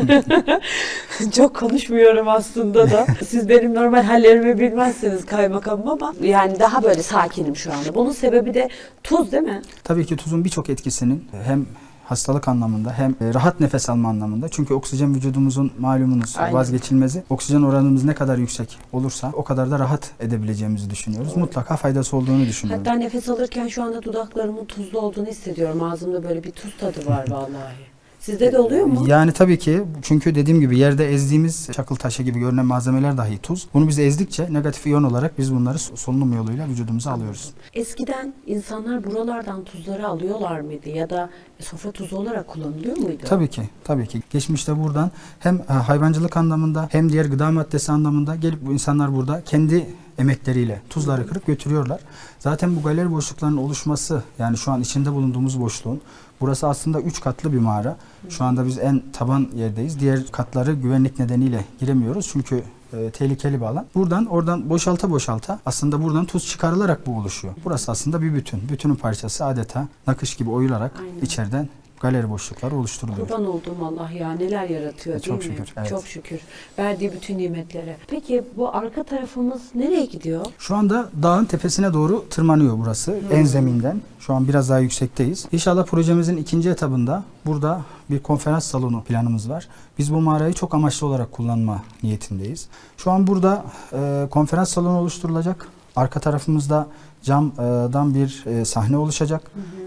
Çok konuşmuyorum aslında da. Siz benim normal hallerimi bilmezsiniz kaymakamım ama yani daha böyle sakinim şu anda. Bunun sebebi de tuz değil mi? Tabii ki tuzun birçok etkisinin hem hastalık anlamında hem rahat nefes alma anlamında. Çünkü oksijen vücudumuzun malumunuz Aynen. vazgeçilmezi. Oksijen oranımız ne kadar yüksek olursa o kadar da rahat edebileceğimizi düşünüyoruz. Mutlaka faydası olduğunu düşünüyorum. Hatta nefes alırken şu anda dudaklarımın tuzlu olduğunu hissediyorum. Ağzımda böyle bir tuz tadı var vallahi. Sizde de oluyor mu? Yani tabii ki çünkü dediğim gibi yerde ezdiğimiz çakıl taşı gibi görünen malzemeler dahi tuz. Bunu biz ezdikçe negatif iyon olarak biz bunları solunum yoluyla vücudumuza alıyoruz. Eskiden insanlar buralardan tuzları alıyorlar mıydı ya da sofra tuzu olarak kullanılıyor muydu? Tabii ki, tabii ki. Geçmişte buradan hem hayvancılık anlamında hem diğer gıda maddesi anlamında gelip bu insanlar burada kendi emekleriyle tuzları kırıp götürüyorlar. Zaten bu galeri boşluklarının oluşması yani şu an içinde bulunduğumuz boşluğun burası aslında 3 katlı bir mağara. Şu anda biz en taban yerdeyiz. Diğer katları güvenlik nedeniyle giremiyoruz çünkü tehlikeli bir alan. Oradan boşalta aslında buradan tuz çıkarılarak bu oluşuyor. Burası aslında bir bütün. Bütünün parçası adeta nakış gibi oyularak içeriden galeri boşlukları oluşturuluyor. Kurban olduğum Allah ya, neler yaratıyor değil çok mi? şükür, evet. Çok şükür. Verdiği bütün nimetlere. Peki bu arka tarafımız nereye gidiyor? Şu anda dağın tepesine doğru tırmanıyor burası. En zeminden. Şu an biraz daha yüksekteyiz. İnşallah projemizin ikinci etabında burada bir konferans salonu planımız var. Biz bu mağarayı çok amaçlı olarak kullanma niyetindeyiz. Şu an burada konferans salonu oluşturulacak. Arka tarafımızda camdan bir sahne oluşacak.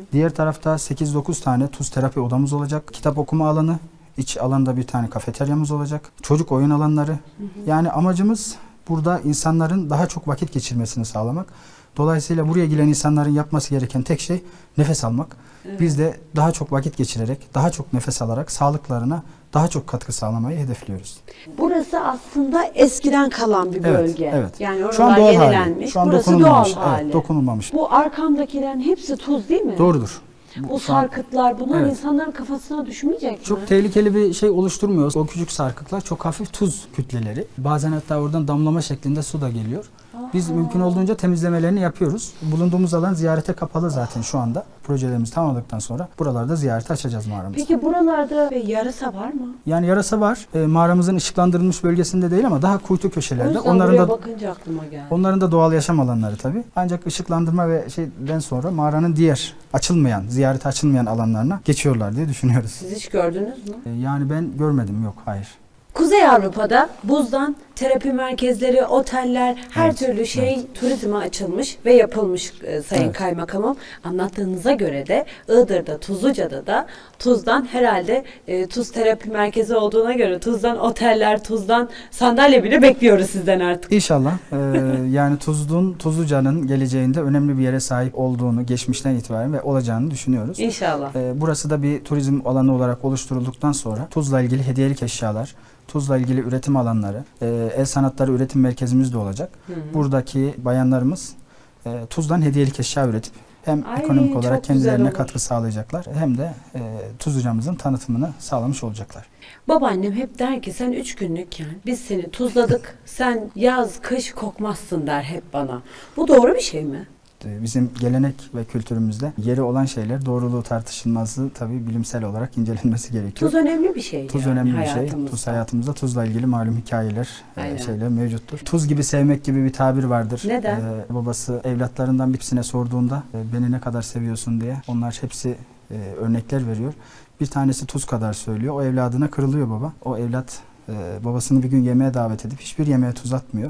Diğer tarafta 8-9 tane tuz terapi odamız olacak. Kitap okuma alanı, iç alanda bir tane kafeteryamız olacak. Çocuk oyun alanları. Yani amacımız burada insanların daha çok vakit geçirmesini sağlamak. Dolayısıyla buraya gelen insanların yapması gereken tek şey nefes almak. Biz de daha çok vakit geçirerek, daha çok nefes alarak sağlıklarına daha çok katkı sağlamayı hedefliyoruz. Burası aslında eskiden kalan bir bölge. Evet. Yani Şu an oralar doğal hali. yenilenmiş. Şu an Burası doğal dokunulmamış. hali. Evet, dokunulmamış. Bu arkamdakilerin hepsi tuz değil mi? Doğrudur. Bu Şu an- sarkıtlar bunlar Evet. insanların kafasına düşmeyecek mi? Çok tehlikeli bir şey oluşturmuyor. O küçük sarkıklar çok hafif tuz kütleleri. Bazen hatta oradan damlama şeklinde su da geliyor. Biz mümkün olduğunca temizlemelerini yapıyoruz. Bulunduğumuz alan ziyarete kapalı zaten şu anda. Projelerimizi tamamladıktan sonra buralarda ziyarete açacağız mağaramızı. Peki buralarda bir yarasa var mı? Yani yarasa var. Mağaramızın ışıklandırılmış bölgesinde değil ama daha kuytu O köşelerde. yüzden Onların buraya da bakınca aklıma geldi. Onların da doğal yaşam alanları tabii. Ancak ışıklandırma ve şeyden sonra mağaranın diğer açılmayan, ziyarete açılmayan alanlarına geçiyorlar diye düşünüyoruz. Siz hiç gördünüz mü? Yani ben görmedim, yok, hayır. Kuzey Avrupa'da buzdan terapi merkezleri, oteller, her Evet, türlü şey turizme açılmış ve yapılmış Sayın Evet. Kaymakamım. Anlattığınıza göre de Iğdır'da, Tuzluca'da da tuzdan herhalde tuz terapi merkezi olduğuna göre tuzdan oteller, tuzdan sandalye bile bekliyoruz sizden artık. İnşallah yani Tuzluca'nın geleceğinde önemli bir yere sahip olduğunu geçmişten itibaren ve olacağını düşünüyoruz. İnşallah. Burası da bir turizm alanı olarak oluşturulduktan sonra tuzla ilgili hediyelik eşyalar, tuzla ilgili üretim alanları, el sanatları üretim merkezimiz de olacak. Buradaki bayanlarımız tuzdan hediyelik eşya üretip hem Ay, ekonomik çok olarak güzel kendilerine olur. katkı sağlayacaklar hem de Tuzluca'mızın tanıtımını sağlamış olacaklar. Babaannem hep der ki sen 3 günlükken biz seni tuzladık. Sen yaz, kış kokmazsın der hep bana. Bu doğru bir şey mi? Bizim gelenek ve kültürümüzde yeri olan şeyler doğruluğu tartışılmazlığı tabii bilimsel olarak incelenmesi gerekiyor. Tuz önemli bir şey. Tuz yani önemli bir şey. hayatımızda. Tuz hayatımızda tuzla ilgili malum hikayeler, Aynen. şeyler mevcuttur. Tuz gibi sevmek gibi bir tabir vardır. Neden? Babası evlatlarından birisine sorduğunda beni ne kadar seviyorsun diye onlar hepsi örnekler veriyor. Bir tanesi tuz kadar söylüyor. O evladına kırılıyor baba. O evlat babasını bir gün yemeğe davet edip hiçbir yemeğe tuz atmıyor.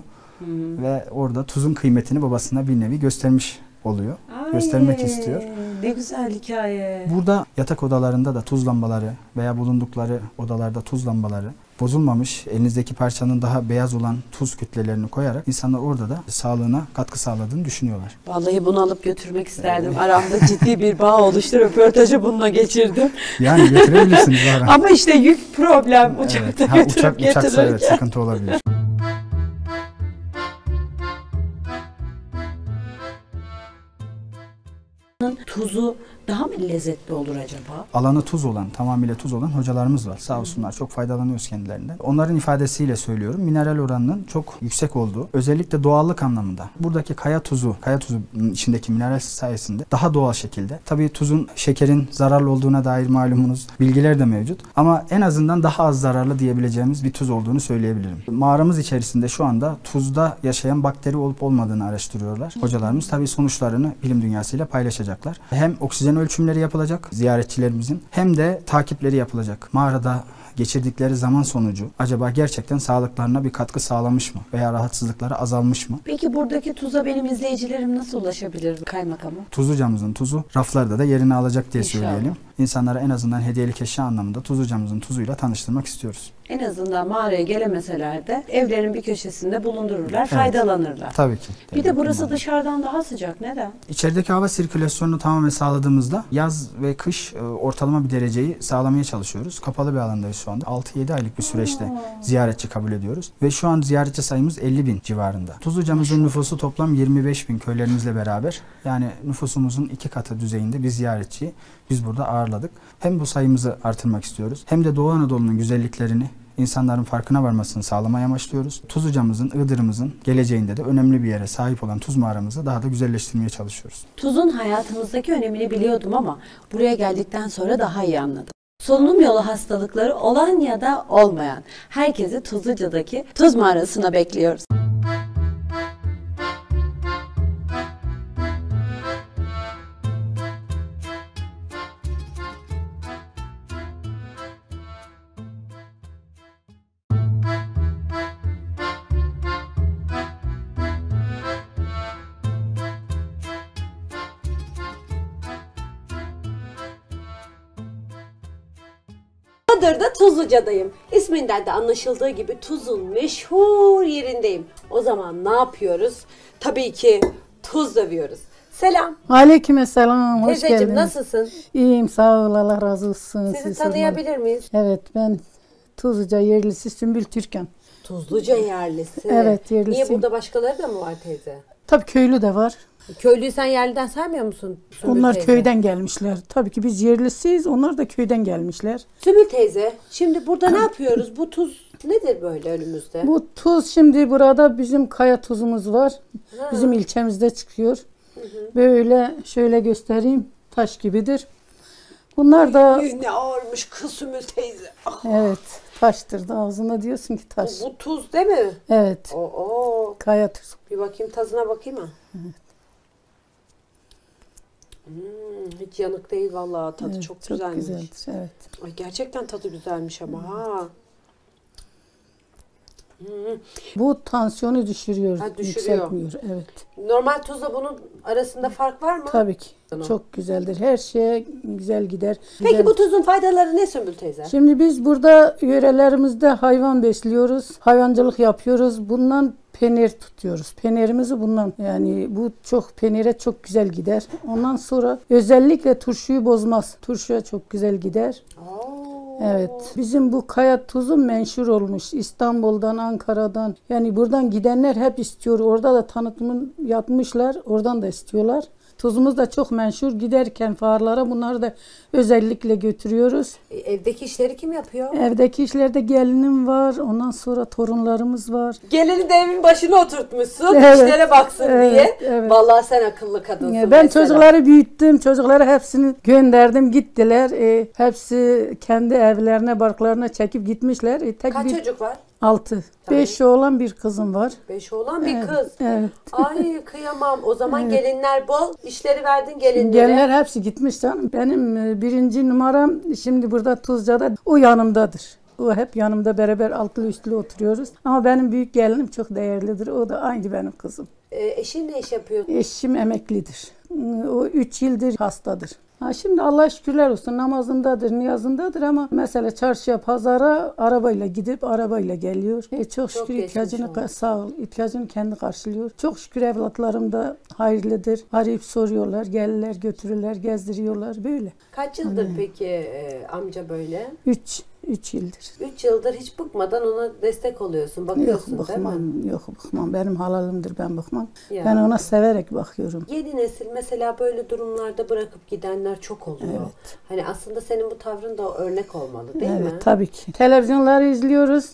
Ve orada tuzun kıymetini babasına bir nevi göstermiş oluyor. Ay, Göstermek istiyor. Ne güzel hikaye. Burada yatak odalarında da tuz lambaları veya bulundukları odalarda tuz lambaları bozulmamış, elinizdeki parçanın daha beyaz olan tuz kütlelerini koyarak insanlar orada da sağlığına katkı sağladığını düşünüyorlar. Vallahi bunu alıp götürmek isterdim. Aramda ciddi bir bağ oluştu. Röportajı bununla geçirdim. Yani götürebilirsiniz Bahar. Ama işte yük problem. Uçakta Evet. götürüp Uçaksa getirirken. evet sıkıntı olabilir. Tuzu daha mı lezzetli olur acaba? Alanı tuz olan, tamamıyla tuz olan hocalarımız var. Sağ olsunlar. Çok faydalanıyoruz kendilerinden. Onların ifadesiyle söylüyorum. Mineral oranının çok yüksek olduğu, özellikle doğallık anlamında. Buradaki kaya tuzu içindeki mineral sayesinde daha doğal şekilde. Tabii tuzun, şekerin zararlı olduğuna dair malumunuz bilgiler de mevcut. Ama en azından daha az zararlı diyebileceğimiz bir tuz olduğunu söyleyebilirim. Mağaramız içerisinde şu anda tuzda yaşayan bakteri olup olmadığını araştırıyorlar. Hocalarımız tabii sonuçlarını bilim dünyasıyla paylaşacaklar. Hem oksijen ölçümleri yapılacak ziyaretçilerimizin hem de takipleri yapılacak. Mağarada geçirdikleri zaman sonucu acaba gerçekten sağlıklarına bir katkı sağlamış mı veya rahatsızlıkları azalmış mı? Peki buradaki tuza benim izleyicilerim nasıl ulaşabilir kaymakamım? Tuzluca'mızın tuzu raflarda da yerini alacak diye İnşallah. söyleyelim. İnsanlara en azından hediyelik eşya anlamında Tuzluca'mızın tuzuyla tanıştırmak istiyoruz. En azından mağaraya gelemeseler de evlerin bir köşesinde bulundururlar, faydalanırlar. Tabii ki. Bir de burası dışarıdan daha sıcak. Neden? İçerideki hava sirkülasyonunu tamamen sağladığımızda yaz ve kış ortalama bir dereceyi sağlamaya çalışıyoruz. Kapalı bir alandayız şu anda. 6-7 aylık bir süreçte ziyaretçi kabul ediyoruz. Ve şu an ziyaretçi sayımız 50.000 civarında. Tuzluca'mızın nüfusu toplam 25.000 köylerimizle beraber. Yani nüfusumuzun 2 katı düzeyinde bir ziyaretçiyi biz burada ağırladık. Hem bu sayımızı artırmak istiyoruz hem de Doğu Anadolu'nun güzelliklerini insanların farkına varmasını sağlamaya amaçlıyoruz. Tuzluca'mızın, Iğdır'ımızın geleceğinde de önemli bir yere sahip olan tuz mağaramızı daha da güzelleştirmeye çalışıyoruz. Tuzun hayatımızdaki önemini biliyordum ama buraya geldikten sonra daha iyi anladım. Solunum yolu hastalıkları olan ya da olmayan herkesi Tuzluca'daki tuz mağarasına bekliyoruz. Iğdır'da Tuzluca'dayım. İsminden de anlaşıldığı gibi tuzun meşhur yerindeyim. O zaman ne yapıyoruz? Tabii ki tuz dövüyoruz. Selam. Aleykümselam, hoş Teyzeciğim geldiniz. nasılsın? İyiyim, sağ ol, Allah razı olsun. Sizi Siz tanıyabilir miyiz? Evet, ben Tuzluca yerlisi Sümbül Türkan. Tuzluca yerlisi. Evet, yerlisiyim. Niye burada başkaları da mı var teyze? Tabii köylü de var. Köylüyü sen yerliden saymıyor musun Sümbül Onlar teyze? köyden gelmişler. Tabii ki biz yerlisiyiz, onlar da köyden gelmişler. Sümbül teyze, şimdi burada ne yapıyoruz? Bu tuz nedir böyle önümüzde? Bu tuz şimdi burada bizim kaya tuzumuz var. Bizim ilçemizde çıkıyor. Böyle şöyle göstereyim, taş gibidir. Bunlar da Ne ağırmış kız Sümbül teyze. evet taştır da ağzına diyorsun ki taş. Bu tuz değil mi? Evet, Oo. kaya tuzu. Bir bakayım tadına bakayım mı? Hiç yanık değil vallahi tadı Evet, çok güzelmiş. güzeldir, evet. Ay gerçekten tadı güzelmiş ama ha. Bu tansiyonu düşürüyor, Ha, düşürüyor. yükseltmiyor. Evet. Normal tuzla bunun arasında fark var mı? Tabii ki. Tamam. Çok güzeldir. Her şeye güzel gider. Peki Güzel. bu tuzun faydaları ne Sümbül teyze? Şimdi biz burada yörelerimizde hayvan besliyoruz. Hayvancılık yapıyoruz. Bundan peynir tutuyoruz. Peynirimizi bundan, yani bu çok peynire çok güzel gider. Ondan sonra özellikle turşuyu bozmaz. Turşuya çok güzel gider. Evet. Bizim bu kaya tuzu menşur olmuş. İstanbul'dan, Ankara'dan. Yani buradan gidenler hep istiyor. Orada da tanıtımını yapmışlar. Oradan da istiyorlar. Tuzumuz da çok menşur. Giderken fuarlara bunları da özellikle götürüyoruz. Evdeki işleri kim yapıyor? Evdeki işlerde gelinim var. Ondan sonra torunlarımız var. Gelini de evin başına oturtmuşsun. Evet, işlere baksın evet, diye. evet. Vallahi sen akıllı kadınsın. Ben mesela. çocukları büyüttüm. Çocukları hepsini gönderdim. Gittiler. Hepsi kendi evlerine, barklarına çekip gitmişler. Tek Kaç bir çocuk var? 6. 5 oğlan bir kızım var. 5 oğlan bir kız. Evet. Ay kıyamam. O zaman gelinler bol. İşleri verdin gelinlere. Gelinler hepsi gitmiş canım. Benim birinci numaram şimdi burada Tuzca'da. O yanımdadır. O hep yanımda beraber altlı üstlü oturuyoruz. Ama benim büyük gelinim çok değerlidir. O da aynı benim kızım. Eşin ne iş yapıyor? Eşim emeklidir. O 3 yıldır hastadır. Şimdi Allah'a şükürler olsun namazındadır, niyazındadır ama mesela çarşıya, pazara arabayla gidip arabayla geliyor. Çok şükür ihtiyacını sağ ol, ihtiyacını kendi karşılıyor. Çok şükür evlatlarım da hayırlıdır. Arayıp soruyorlar, gelirler, götürürler, gezdiriyorlar böyle. Kaç yıldır peki amca böyle? 3 yıldır. 3 yıldır hiç bıkmadan ona destek oluyorsun, bakıyorsun Yok değil mi? bakmam, yok bakmam. Benim halalımdır, ben bakmam. Ya. Ben ona severek bakıyorum. Yeni nesil mesela böyle durumlarda bırakıp gidenler çok oluyor. Evet. Hani aslında senin bu tavrın da örnek olmalı değil Evet, mi? tabii ki. Televizyonları izliyoruz.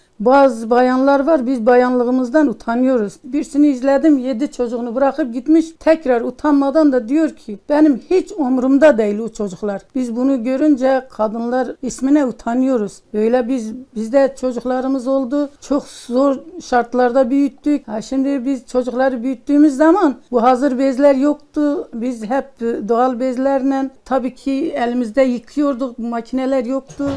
Bazı bayanlar var, biz bayanlığımızdan utanıyoruz. Birisini izledim, 7 çocuğunu bırakıp gitmiş. Tekrar utanmadan da diyor ki benim hiç umurumda değil o çocuklar. Biz bunu görünce kadınlar ismine utanıyoruz. Böyle bizde çocuklarımız oldu. Çok zor şartlarda büyüttük. Şimdi biz çocukları büyüttüğümüz zaman bu hazır bezler yoktu. Biz hep doğal bezlerle tabii ki elimizde yıkıyorduk. Makineler yoktu.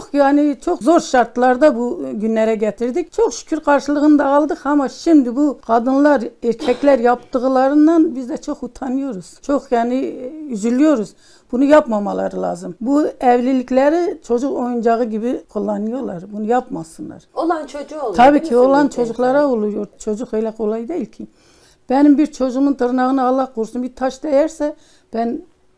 Çok zor şartlarda bu günlere getirdik. Çok şükür karşılığını da aldık ama şimdi bu kadınlar, erkekler yaptıklarından biz de çok utanıyoruz. Çok üzülüyoruz. Bunu yapmamaları lazım. Bu evlilikleri çocuk oyuncağı gibi kullanıyorlar. Bunu yapmasınlar. Olan çocuğu oluyor. Tabii değil ki mi olan Sümbül teyze? çocuklara oluyor. Çocuk öyle kolay değil ki. Benim bir çocuğumun tırnağına Allah korusun bir taş değerse ben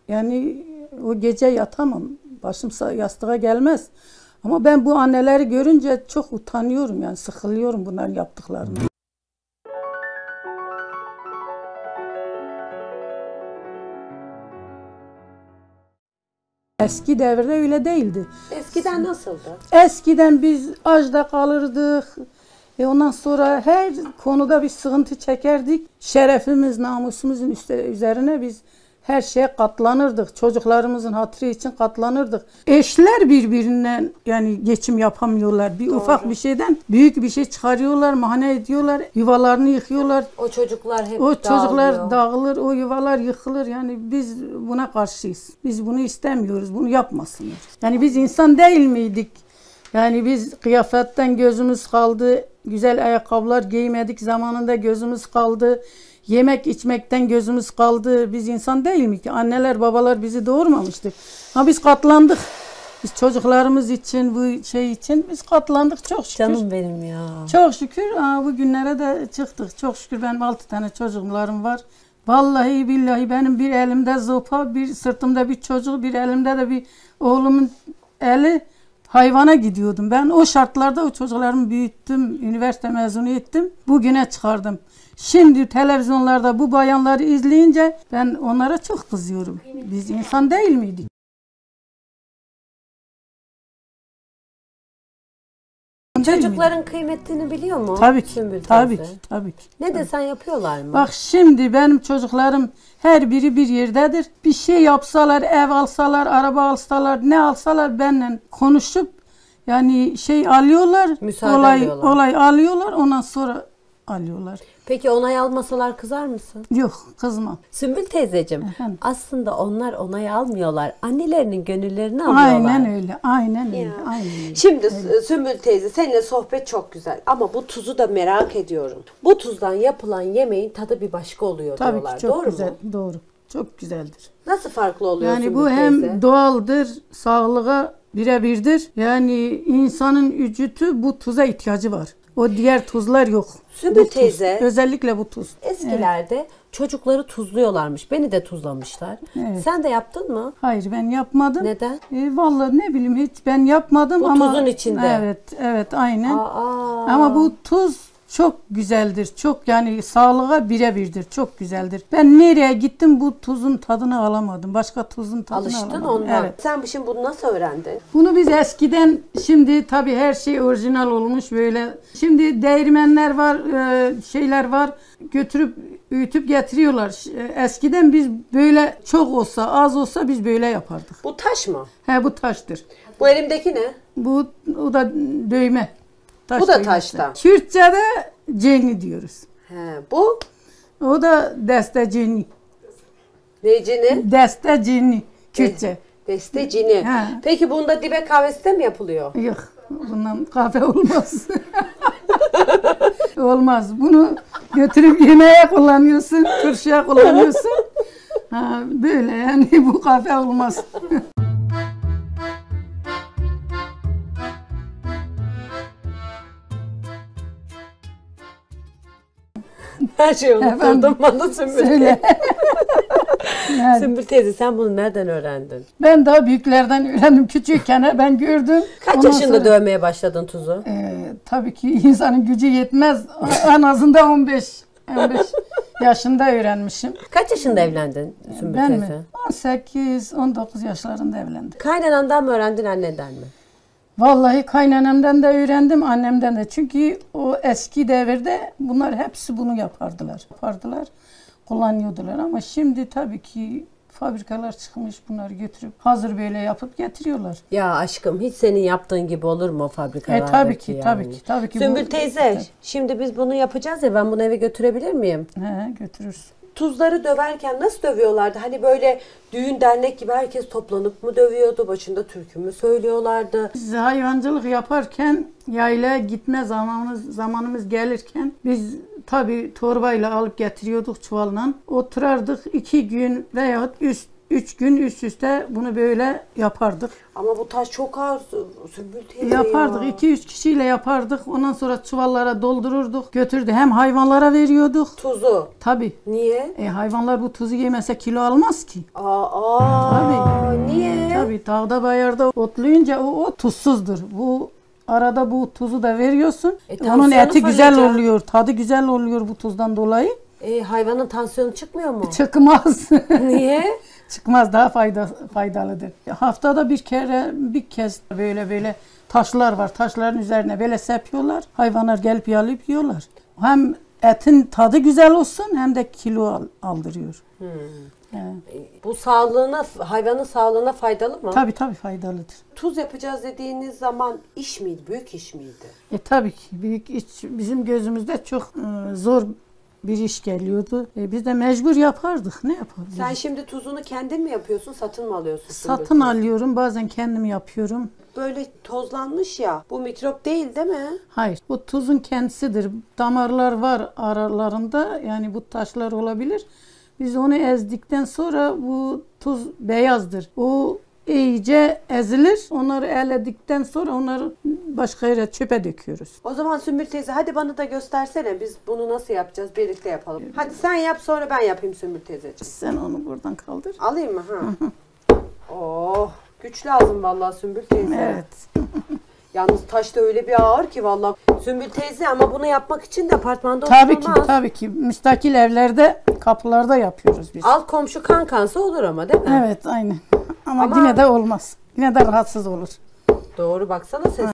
o gece yatamam. Başım yastığa gelmez. Ama ben bu anneleri görünce çok utanıyorum sıkılıyorum bunların yaptıklarını. Eski devirde öyle değildi. Eskiden nasıldı? Eskiden biz açta kalırdık. Ondan sonra her konuda bir sıkıntı çekerdik. Şerefimiz, namusumuzun üzerine biz her şeye katlanırdık. Çocuklarımızın hatırı için katlanırdık. Eşler birbirinden geçim yapamıyorlar. Bir ufak bir şeyden büyük bir şey çıkarıyorlar, mahne ediyorlar, yuvalarını yıkıyorlar. O çocuklar hep çocuklar dağılır, o yuvalar yıkılır. Biz buna karşıyız. Biz bunu istemiyoruz. Bunu yapmasınlar. Biz insan değil miydik? Biz kıyafetten gözümüz kaldı. Güzel ayakkabılar giymedik zamanında gözümüz kaldı. Yemek içmekten gözümüz kaldı. Biz insan değil mi ki? Anneler, babalar bizi doğurmamıştı. Ama biz katlandık. Biz çocuklarımız için, bu şey için biz katlandık çok şükür. Canım benim ya. Çok şükür bu günlere de çıktık. Çok şükür benim 6 tane çocuklarım var. Vallahi billahi benim bir elimde zopa, bir sırtımda bir çocuk, bir elimde de bir oğlumun eli hayvana gidiyordum. Ben o şartlarda o çocuklarımı büyüttüm, üniversite mezunu ettim, bugüne çıkardım. Şimdi televizyonlarda bu bayanları izleyince ben onlara çok kızıyorum. Biz insan değil miydik? Çocukların kıymetini biliyor mu? Tabii ki, Sümbül tabii teyze? ki, tabii ki. Ne desen yapıyorlar mı? Bak şimdi benim çocuklarım her biri bir yerdedir. Bir şey yapsalar, ev alsalar, araba alsalar, ne alsalar benimle konuşup yani şey alıyorlar, Müsaade alıyorlar. olay alıyorlar, ondan sonra alıyorlar. Peki onay almasalar kızar mısın? Yok, kızmam. Sümbül teyzeciğim, Efendim? aslında onlar onay almıyorlar. Annelerinin gönüllerini alıyorlar. Aynen öyle, aynen öyle, aynen öyle. Şimdi Sümbül teyze seninle sohbet çok güzel ama bu tuzu da merak ediyorum. Bu tuzdan yapılan yemeğin tadı bir başka oluyor Tabii diyorlar. ki çok Doğru güzel, mu? doğru. Çok güzeldir. Nasıl farklı oluyor Yani Sümbül bu hem teyze? doğaldır, sağlığa birebirdir. Yani insanın vücudu bu tuza ihtiyacı var. O diğer tuzlar yok. Sümbül Bu tuz, teyze, özellikle bu tuz. eskilerde çocukları tuzluyorlarmış. Beni de tuzlamışlar. Evet. Sen de yaptın mı? Hayır ben yapmadım. Neden? Vallahi ne bileyim hiç ben yapmadım Bu ama tuzun içinde. Evet aynen. Aa. Ama bu tuz çok güzeldir. Çok yani sağlığa birebirdir. Çok güzeldir. Ben nereye gittim bu tuzun tadını alamadım. Başka tuzun tadını Alıştın alamadım. ondan. Evet. Sen şimdi bunu nasıl öğrendin? Bunu biz eskiden, şimdi tabii her şey orijinal olmuş böyle. Şimdi değirmenler var, şeyler var. Götürüp öğütüp getiriyorlar. Eskiden biz böyle çok olsa, az olsa biz böyle yapardık. Bu taş mı? He bu taştır. Bu elimdeki ne? Bu o da dövme. Taş Bu da dövmesi. taştan. Kürtçe'de ceni diyoruz. He, bu O da deste ceni. necinin? Deste ceni. Kürtçe. Destecini. He. Peki bunda dibe kahvesi de mi yapılıyor? Yok. Bundan kahve olmaz. Olmaz. Bunu götürüp yemeğe kullanıyorsun, turşuya kullanıyorsun. Ha, böyle yani bu kahve olmaz. Her şeyi unutturdum Efendim? bana Sümbül Söyle. teyze. Yani Sümbül teyze sen bunu nereden öğrendin? ben daha büyüklerden öğrendim. Küçükken ben gördüm. Kaç Ondan yaşında sonra- dövmeye başladın tuzu? Tabii ki insanın gücü yetmez. En azından 15 yaşında öğrenmişim. Kaç yaşında evlendin Sümbül Ben teyze? mi? 18-19 yaşlarında evlendim. Kaynanandan mı öğrendin anneden mi? Vallahi kaynanemden de öğrendim, annemden de. Çünkü o eski devirde bunlar hepsi bunu yapardılar. Kullanıyordular ama şimdi tabii ki fabrikalar çıkmış bunları götürüp hazır böyle yapıp getiriyorlar. Ya aşkım hiç senin yaptığın gibi olur mu o fabrikalardaki Tabii ki, yani? tabii ki. Sümbül teyze, şimdi biz bunu yapacağız ya, ben bunu eve götürebilir miyim? Götürürsün. Tuzları döverken nasıl dövüyorlardı? Hani böyle düğün dernek gibi herkes toplanıp mı dövüyordu? Başında türkü mü söylüyorlardı? Biz hayvancılık yaparken yaylaya gitme zamanımız gelirken biz tabii torbayla alıp getiriyorduk çuvalla. Oturardık 2 gün veya 3 gün üst üste bunu böyle yapardık. Ama bu taş çok ağır Sümbül teyze Yapardık. ya. 2-3 kişiyle yapardık. Ondan sonra çuvallara doldururduk. Götürdü. Hem hayvanlara veriyorduk. Tuzu. Tabii. Niye? Hayvanlar bu tuzu yemese kilo almaz ki. Tabii. Niye? Tabii dağda bayırda otlayınca o tuzsuzdur. Bu arada bu tuzu da veriyorsun. Onun tansiyonu eti güzel fırlayacak. oluyor. Tadı güzel oluyor bu tuzdan dolayı. Hayvanın tansiyonu çıkmıyor mu? Çıkmaz. Niye? Çıkmaz, daha faydalıdır. Haftada bir kez böyle taşlar var. Taşların üzerine böyle sepiyorlar. Hayvanlar gelip yalayıp yiyorlar. Hem etin tadı güzel olsun hem de kilo aldırıyor. Bu hayvanın sağlığına faydalı mı? Tabii faydalıdır. Tuz yapacağız dediğiniz zaman iş miydi? Büyük iş miydi? Tabii ki büyük iş bizim gözümüzde çok zor bir iş geliyordu. Biz de mecbur yapardık. Ne yapabiliriz? Sen şimdi tuzunu kendin mi yapıyorsun, satın mı alıyorsun? Satın alıyorum, bazen kendim yapıyorum. Böyle tozlanmış ya, bu mikrop değil mi? Hayır, bu tuzun kendisidir. Damarlar var aralarında, yani bu taşlar olabilir. Biz onu ezdikten sonra bu tuz beyazdır. O iyice ezilir. Onları eledikten sonra onları başka yere çöpe döküyoruz. O zaman Sümbül teyze hadi bana da göstersene. Biz bunu nasıl yapacağız? Birlikte yapalım. Hadi sen yap sonra ben yapayım Sümbül teyzeciğim. Sen onu buradan kaldır. Alayım mı? Ha. Oh, güç lazım vallahi Sümbül teyze. Evet. Yalnız taş da öyle bir ağır ki vallahi. Sümbül teyze ama bunu yapmak için de apartmanda Tabii ki, oturulmaz. tabii ki. Müstakil evlerde, kapılarda yapıyoruz biz. Alt komşu kansa olur ama değil mi? Evet, aynen. Ama Ama- yine de olmaz. Yine de rahatsız olur. Doğru baksana ses.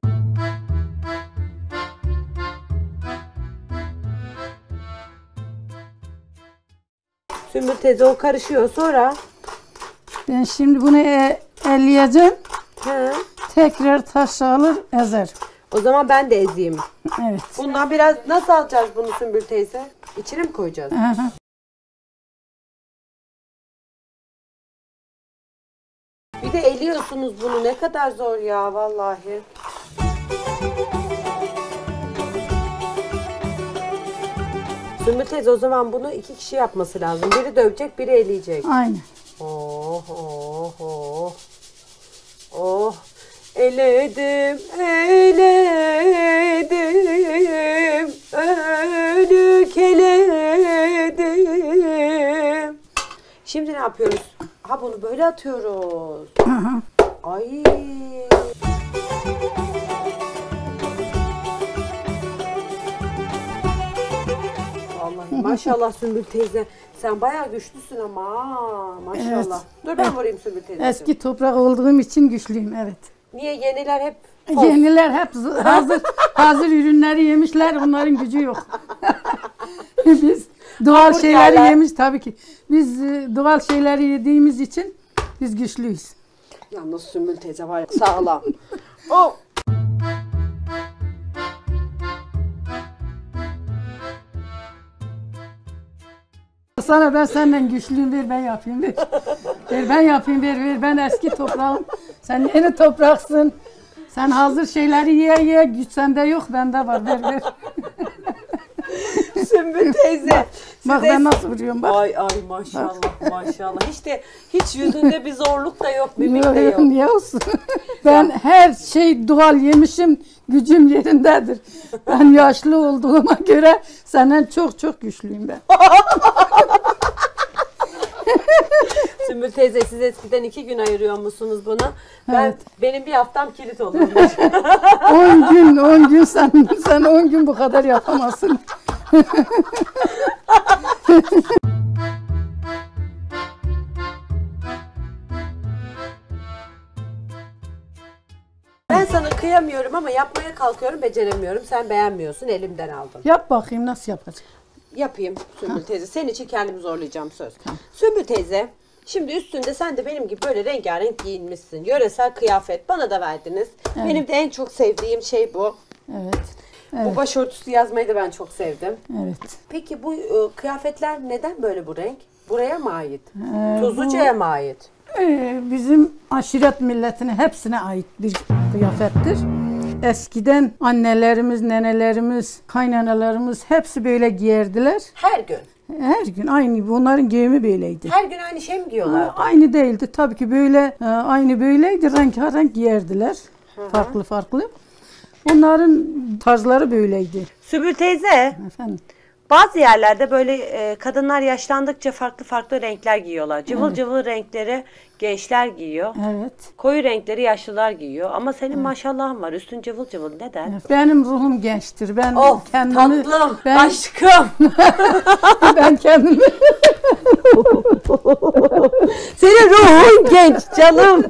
Sümbül teyze o karışıyor sonra. Ben şimdi bunu elleyeceğim. He. Tekrar taş alır, ezer. O zaman ben de ezeyim. Evet. Bundan biraz nasıl alacağız bunu Sümbül teyze? İçine mi koyacağız? Aha. Bir de eliyorsunuz bunu. Ne kadar zor ya vallahi. Sümbül teyze o zaman bunu 2 kişi yapması lazım. Biri dövecek, biri eleyecek. Aynen. Oh oh oh. Oh. Eledim, eledim. Önük eledim. Şimdi ne yapıyoruz? Ha bunu böyle atıyoruz. Aha. Ay. Vallahi maşallah Sümbül teyze. Sen bayağı güçlüsün ama. Maşallah. Evet. Dur ben vurayım Sümbül teyze. Eski toprak olduğum için güçlüyüm, evet. Niye yeniler hep fos? Yeniler hep hazır ürünleri yemişler, onların gücü yok. Biz doğal Hamburgerler. şeyleri yemiş tabii ki. Biz doğal şeyleri yediğimiz için biz güçlüyüz. Yalnız Sümbül teyze var ya sağlam. Oh. Sana ben senden güçlüyüm, ver ben yapayım, ver. Ver ben yapayım, ver ben eski toprağım. Sen yeni topraksın. Sen hazır şeyleri ye güç sende yok, bende var, ver. Sümbül teyze. Bak siz ben nasıl vuruyorum bak. Ay maşallah maşallah. Hiç yüzünde bir zorluk da yok, mimik de yok. Niye olsun? Ben her şey doğal yemişim, gücüm yerindedir. Ben yaşlı olduğuma göre senden çok güçlüyüm ben. Sümbül teyze siz eskiden 2 gün ayırıyor musunuz buna? Evet. Benim bir haftam kilit oluyormuş. 10 gün sen 10 gün bu kadar yapamazsın. Ben sana kıyamıyorum ama yapmaya kalkıyorum beceremiyorum. Sen beğenmiyorsun elimden aldın. Yap bakayım nasıl yapacağım. Yapayım Sümbül teyze. Senin için kendimi zorlayacağım söz. Sümbül teyze şimdi üstünde sen de benim gibi böyle rengarenk giyinmişsin. Yöresel kıyafet bana da verdiniz. Evet. Benim de en çok sevdiğim şey bu. Evet. Bu başörtüsü yazmayı da ben çok sevdim. Evet. Peki bu kıyafetler neden böyle bu renk? Buraya mı ait? Tuzluca'ya mı ait? Bizim aşiret milletine hepsine ait bir kıyafettir. Eskiden annelerimiz, nenelerimiz, kaynanalarımız hepsi böyle giyerdiler. Her gün. Her gün aynı, bunların giyimi böyleydi. Her gün aynı şey mi diyorlar? Aynı değildi tabii ki, böyle aynı böyleydi, renk giyerdiler. Farklı. Onların tarzları böyleydi. Sümbül teyze, Efendim. bazı yerlerde böyle kadınlar yaşlandıkça farklı renkler giyiyorlar. Cıvıl cıvıl renkleri gençler giyiyor. Evet. Koyu renkleri yaşlılar giyiyor. Ama senin maşallahın var. Üstün cıvıl cıvıl. Neden? Benim ruhum gençtir. Ben kendimi Tatlım, ben, aşkım. ben kendimi Senin ruhun genç canım.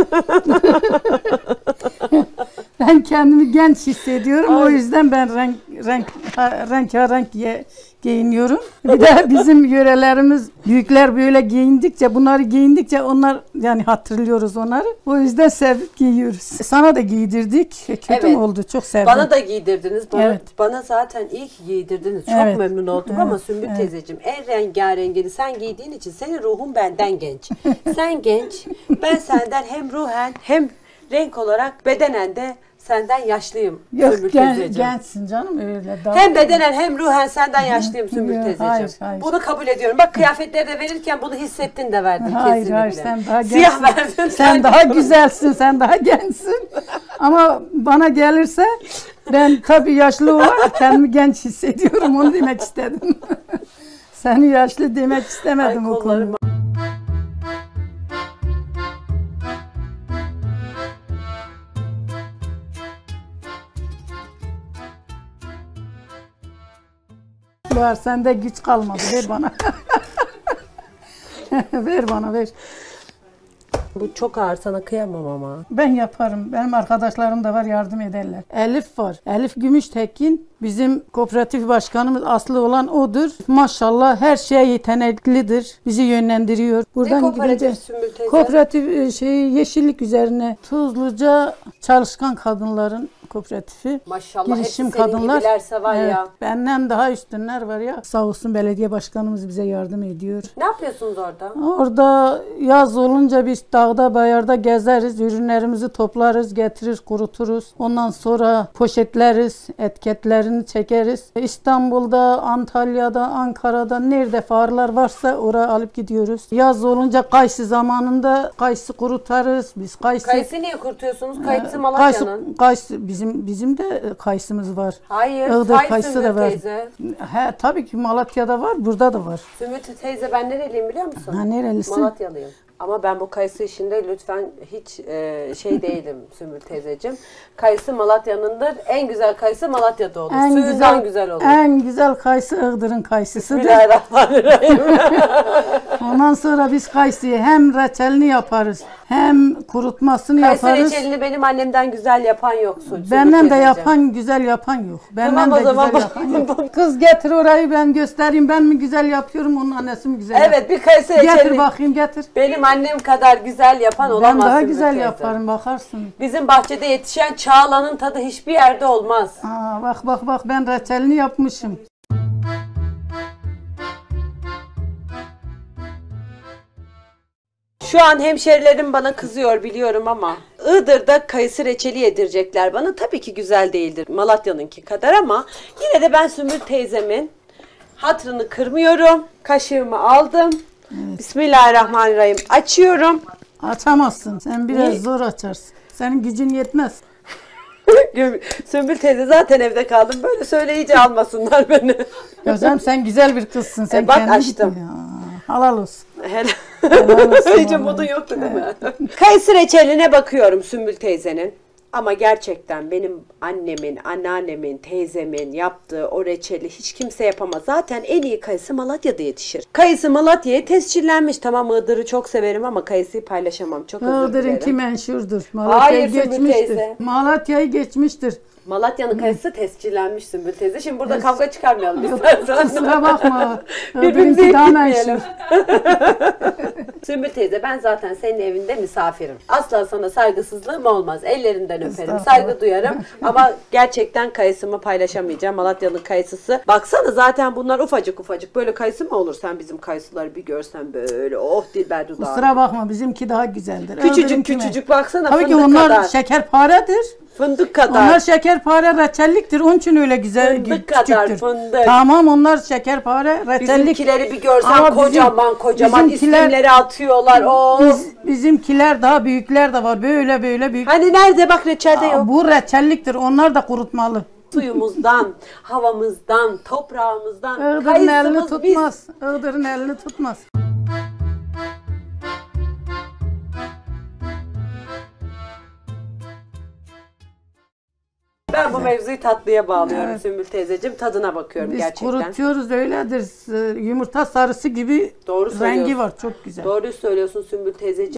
ben kendimi genç hissediyorum. O yüzden ben renk giyiniyorum. Bir de bizim yörelerimiz, büyükler böyle giyindikçe, bunları giyindikçe onlar, yani hatırlıyoruz onları. O yüzden sevip giyiyoruz. Sana da giydirdik. Kötü Evet. mü oldu? Çok sevdim. Bana da giydirdiniz. Evet. Bana zaten iyi ki giydirdiniz. Çok Evet. memnun oldum Evet. ama Sümbül teyzeciğim en rengarengini sen giydiğin için senin ruhun benden genç. Sen genç. Ben senden hem ruhen hem renk olarak bedenen de senden yaşlıyım Yok Sümbül teyzeciğim. gençsin canım öyle. Daha... Hem bedenen hem ruhen senden yaşlıyım Sümbül Yok, teyzeciğim. hayır. Bunu kabul ediyorum. Bak kıyafetleri de verirken bunu hissettin de verdin kesinlikle. Hayır sen daha Siyah gençsin. verdin. Sen daha güzelsin, sen daha gençsin. Ama bana gelirse ben tabii yaşlı olarak kendimi genç hissediyorum. Onu demek istedim. Seni yaşlı demek istemedim o konuda. Var sende güç kalmadı. Ver bana. Ver bana ver. Bu çok ağır, sana kıyamam ama. Ben yaparım. Benim arkadaşlarım da var, yardım ederler. Elif var. Elif Gümüştekin. Bizim kooperatif başkanımız, aslı olan odur. Maşallah her şeye yeteneklidir. Bizi yönlendiriyor. Ne kooperatif Sümbül teyze? Kooperatif yeşillik üzerine. Tuzluca Çalışkan Kadınların Kooperatifi. Maşallah Girişim hepsi senin kadınlar. gibilerse var ya. Benden daha üstünler var ya. Sağ olsun belediye başkanımız bize yardım ediyor. Ne yapıyorsunuz orada? Orada yaz olunca biz dağda bayarda gezeriz, ürünlerimizi toplarız, getirir, kuruturuz. Ondan sonra poşetleriz, etiketlerini çekeriz. İstanbul'da, Antalya'da, Ankara'da nerede fuarlar varsa oraya alıp gidiyoruz. Yaz olunca kayısı zamanında kayısı kurutarız. Biz Kayısı niye kurutuyorsunuz? Kayısı Malatya'nın. Kayısı bizim de kayısımız var. Hayır, Iğdır hayır kayısı Sümbül da var. teyze. He, tabii ki Malatya'da var, burada da var. Sümbül teyze ben nereliyim biliyor musun? Ha, nerelisin? Malatyalıyım. Ama ben bu kayısı işinde lütfen hiç şey değilim Sümbül teyzeciğim. Kayısı Malatya'nındır. En güzel kayısı Malatya'da olur. Suyundan güzel olur. En güzel kayısı Iğdır'ın kayısısıdır. Bismillahirrahmanirrahim. Ondan sonra biz kayısıyı hem reçelini yaparız, hem kurutmasını Kayısı yaparız. reçelini benim annemden güzel yapan yok. Sümbül Benden de teyzeciğim. yapan, güzel yapan yok. Benden Tamam, de o zaman güzel yapan yok. Kız getir orayı, ben göstereyim. Ben mi güzel yapıyorum, onun annesi mi güzel Evet, bir kayısı reçelini. Getir bakayım, getir. Benim annem kadar güzel yapan olamaz. Ben daha Sümbül güzel teyze. yaparım, bakarsın. Bizim bahçede yetişen çağlanın tadı hiçbir yerde olmaz. Aa, bak ben reçelini yapmışım. Şu an hemşerilerim bana kızıyor biliyorum ama Iğdır'da kayısı reçeli yedirecekler bana. Tabii ki güzel değildir Malatya'nınki kadar ama yine de ben Sümbül teyzemin hatırını kırmıyorum. Kaşığımı aldım. Evet. Bismillahirrahmanirrahim. Açıyorum. Açamazsın. Sen biraz Niye? zor açarsın. Senin gücün yetmez. Sümbül teyze zaten evde kaldım. Böyle söyleyince almasınlar beni. Gözüm sen güzel bir kızsın. Sen Bak kendin açtım. gitme ya. Halal olsun. Helal olsun. Hiç umudun yoktu değil mi? Kayısı reçeline bakıyorum Sümbül teyzenin. Ama gerçekten benim annemin, anneannemin, teyzemin yaptığı o reçeli hiç kimse yapamaz. Zaten en iyi kayısı Malatya'da yetişir. Kayısı Malatya'ya tescillenmiş. Tamam Iğdır'ı çok severim ama kayısıyı paylaşamam. Çok özür Iğdır'ınki dilerim. menşurdur. Hayır, Malatya'yı Sümbül geçmiştir. teyze. Malatya'yı geçmiştir. Malatya'nın kayısı tescillenmiş Sümbül teyze. Şimdi burada kavga çıkarmayalım istersen. Kusura bakma. Birbirimizi Iğdır'ınki daha gitmeyelim. menşur. Sümbül teyze ben zaten senin evinde misafirim. Asla sana saygısızlığım olmaz. Ellerinden öperim. Estağfurullah. Saygı duyarım. Ama gerçekten kayısımı paylaşamayacağım. Malatya'nın kayısısı. Baksana zaten bunlar ufacık ufacık. Böyle kayısı mı olur? Sen bizim kayısıları bir görsen böyle. Oh dilber dudağı. Kusura bakma bizimki daha güzeldir. Küçücük Iğdır'ınki küçücük baksana Tabii ki fındık onlar kadar. şekerparedir. Fındık kadar. Onlar şekerpare reçelliktir. Onun için öyle güzel Fındık küçüktür. kadar fındık. Tamam onlar şekerpare reçellik. Bizimkileri bir görsen Ama bizim- kocaman kocaman bizimkiler- isimleri atıyorlar. Oh. Bizimkiler daha büyükler de var. Böyle büyük. Hani nerede bak reçelde yok. Bu reçelliktir. Onlar da kurutmalı. Suyumuzdan, havamızdan, toprağımızdan, Iğdır'ın elini kayısımız biz. tutmaz. Iğdır'ın elini tutmaz. Ben bu mevzuyu tatlıya bağlıyorum Evet. Sümbül teyzeciğim. Tadına bakıyorum Biz gerçekten. kurutuyoruz öyledir. Yumurta sarısı gibi Doğru söylüyorsun. rengi var. Çok güzel. Doğru söylüyorsun Sümbül teyzeciğim.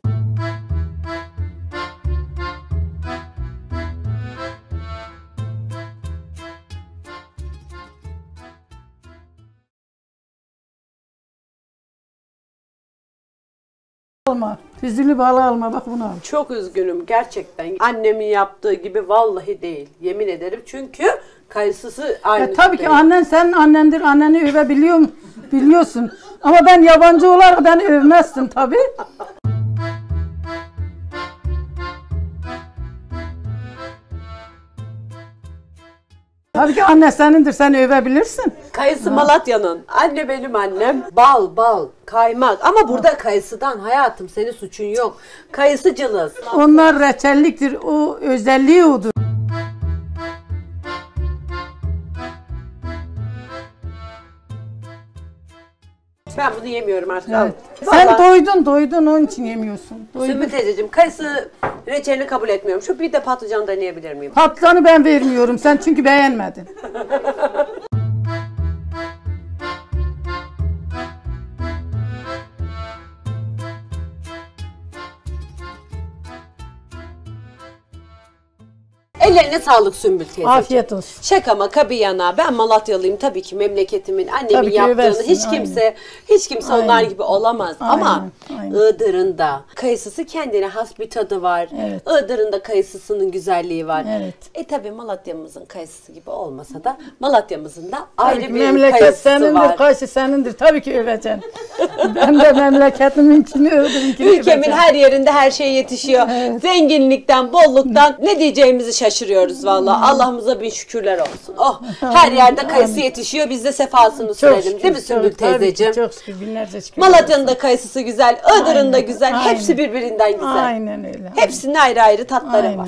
Alma. Füzülü balı alma. Bak bunu al. Çok üzgünüm gerçekten. Annemin yaptığı gibi vallahi değil. Yemin ederim çünkü kayısısı aynı. Tabii ki değil. annen senin annendir. Anneni biliyorsun. Ama ben yabancı olarak ben övmezsin tabii. Tabii ki anne senindir, sen övebilirsin. Kayısı Malatya'nın. Anne benim annem. Bal, kaymak. Ama burada kayısıdan hayatım, senin suçun yok. Kayısıcılız. Onlar reçelliktir, o özelliği odur. Ben bunu yemiyorum artık. Evet. Vallahi- Sen doydun onun için yemiyorsun. Sümbül teyzeciğim, kayısı reçelini kabul etmiyorum. Şu bir de patlıcan deneyebilir miyim? Patlıcanı ben vermiyorum, sen çünkü beğenmedin. Ellerine sağlık Sümbül teyzeciğim. Afiyet olsun. Şaka maka bir yana, ben Malatyalıyım tabii ki, memleketimin, annemin Tabii ki yaptığını översin, hiç kimse Aynen. onlar gibi olamaz. Ama Aynen. Iğdır'ın da kayısısı kendine has bir tadı var. Evet. Iğdır'ın da kayısısının güzelliği var. Evet. Tabii Malatya'mızın kayısısı gibi olmasa da Malatya'mızın da ayrı Tabii ki bir memleket kayısısı senindir, var. kayısı senindir. Tabii ki öveceksin. Ben de memleketimin Iğdır'ınkini Ülkemin öveceğim. her yerinde her şey yetişiyor. Zenginlikten, bolluktan ne diyeceğimizi şaşırıyoruz vallahi. Allah'ımıza bin şükürler olsun. Oh, her yerde kayısı yetişiyor. Biz de sefasını sürelim. Değil mi Sümbül teyzeciğim? Çok şükür, binlerce şükür. Malatya'nın da kayısısı güzel, Iğdır'ın da Aynen, güzel. aynen. Hepsi birbirinden güzel. Aynen öyle. Hepsinin ayrı ayrı tatları Aynen. var.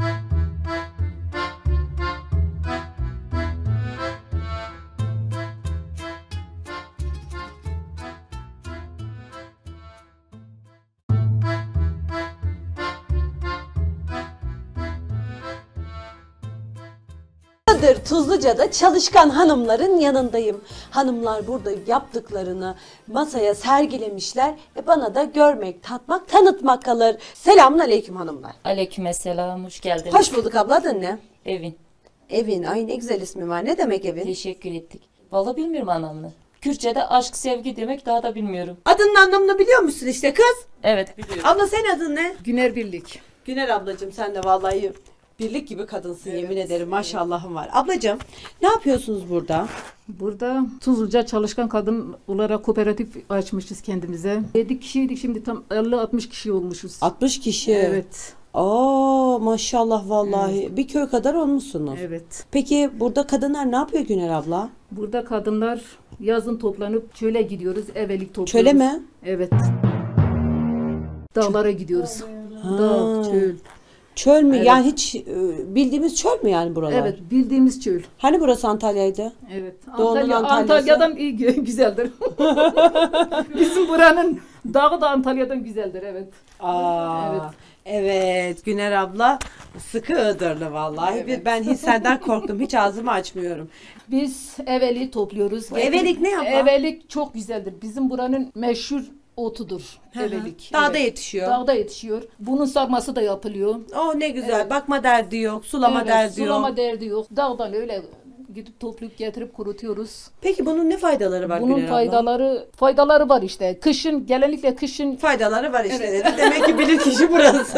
Iğdır Tuzluca'da çalışkan hanımların yanındayım. Hanımlar burada yaptıklarını masaya sergilemişler. Bana da görmek, tatmak, tanıtmak kalır. Selamünaleyküm hanımlar. Aleykümselam, hoş geldiniz. Hoş bulduk abla, adın ne? Evin. Evin, ay ne güzel ismi var. Ne demek evin? Teşekkür ettik. Vallahi bilmiyorum anlamını. Kürtçe'de aşk, sevgi demek, daha da bilmiyorum. Adının anlamını biliyor musun işte kız? Evet, biliyorum. Abla senin adın ne? Güner Birlik. Güner ablacığım, sen de vallahi birlik gibi kadınsın, yemin ederim, maşallahın var. Ablacığım ne yapıyorsunuz burada? Burada Tuzluca Çalışkan Kadın olarak kooperatif açmışız kendimize. 7 kişiydik, şimdi tam 50-60 kişi olmuşuz. 60 kişi. Evet. Aa maşallah vallahi. Bir köy kadar olmuşsunuz. Evet. Peki burada kadınlar ne yapıyor Güner abla? Burada kadınlar yazın toplanıp çöle gidiyoruz, evelik topluyoruz. Çöle mi? Evet. Dağlara gidiyoruz. Dağ, çöl. Çöl mü? Evet. Yani hiç bildiğimiz çöl mü yani buralar? Evet, bildiğimiz çöl. Hani burası Antalya'ydı? Evet. Doğu'nun Antalya'sı. Antalya'dan iyi güzeldir. Bizim buranın dağı da Antalya'dan güzeldir, evet. Aa, Evet. evet Güner abla sıkı Iğdırlı vallahi. Evet. Ben hiç senden korktum. Hiç ağzımı açmıyorum. Biz eveli topluyoruz. Bu evelik ne abla? Evelik çok güzeldir. Bizim buranın meşhur otudur. Evelik. Dağda Evet. yetişiyor. Dağda yetişiyor. Bunun sarması da yapılıyor. Oh ne güzel. Evet. Bakma derdi yok. Sulama Evet, derdi yok. sulama derdi yok. Dağdan öyle gidip toplayıp getirip kurutuyoruz. Peki bunun ne faydaları var Bunun Güner abla? faydaları var işte. Kışın, genellikle kışın Faydaları var işte Evet. dedi. Demek ki bilir kişi burası.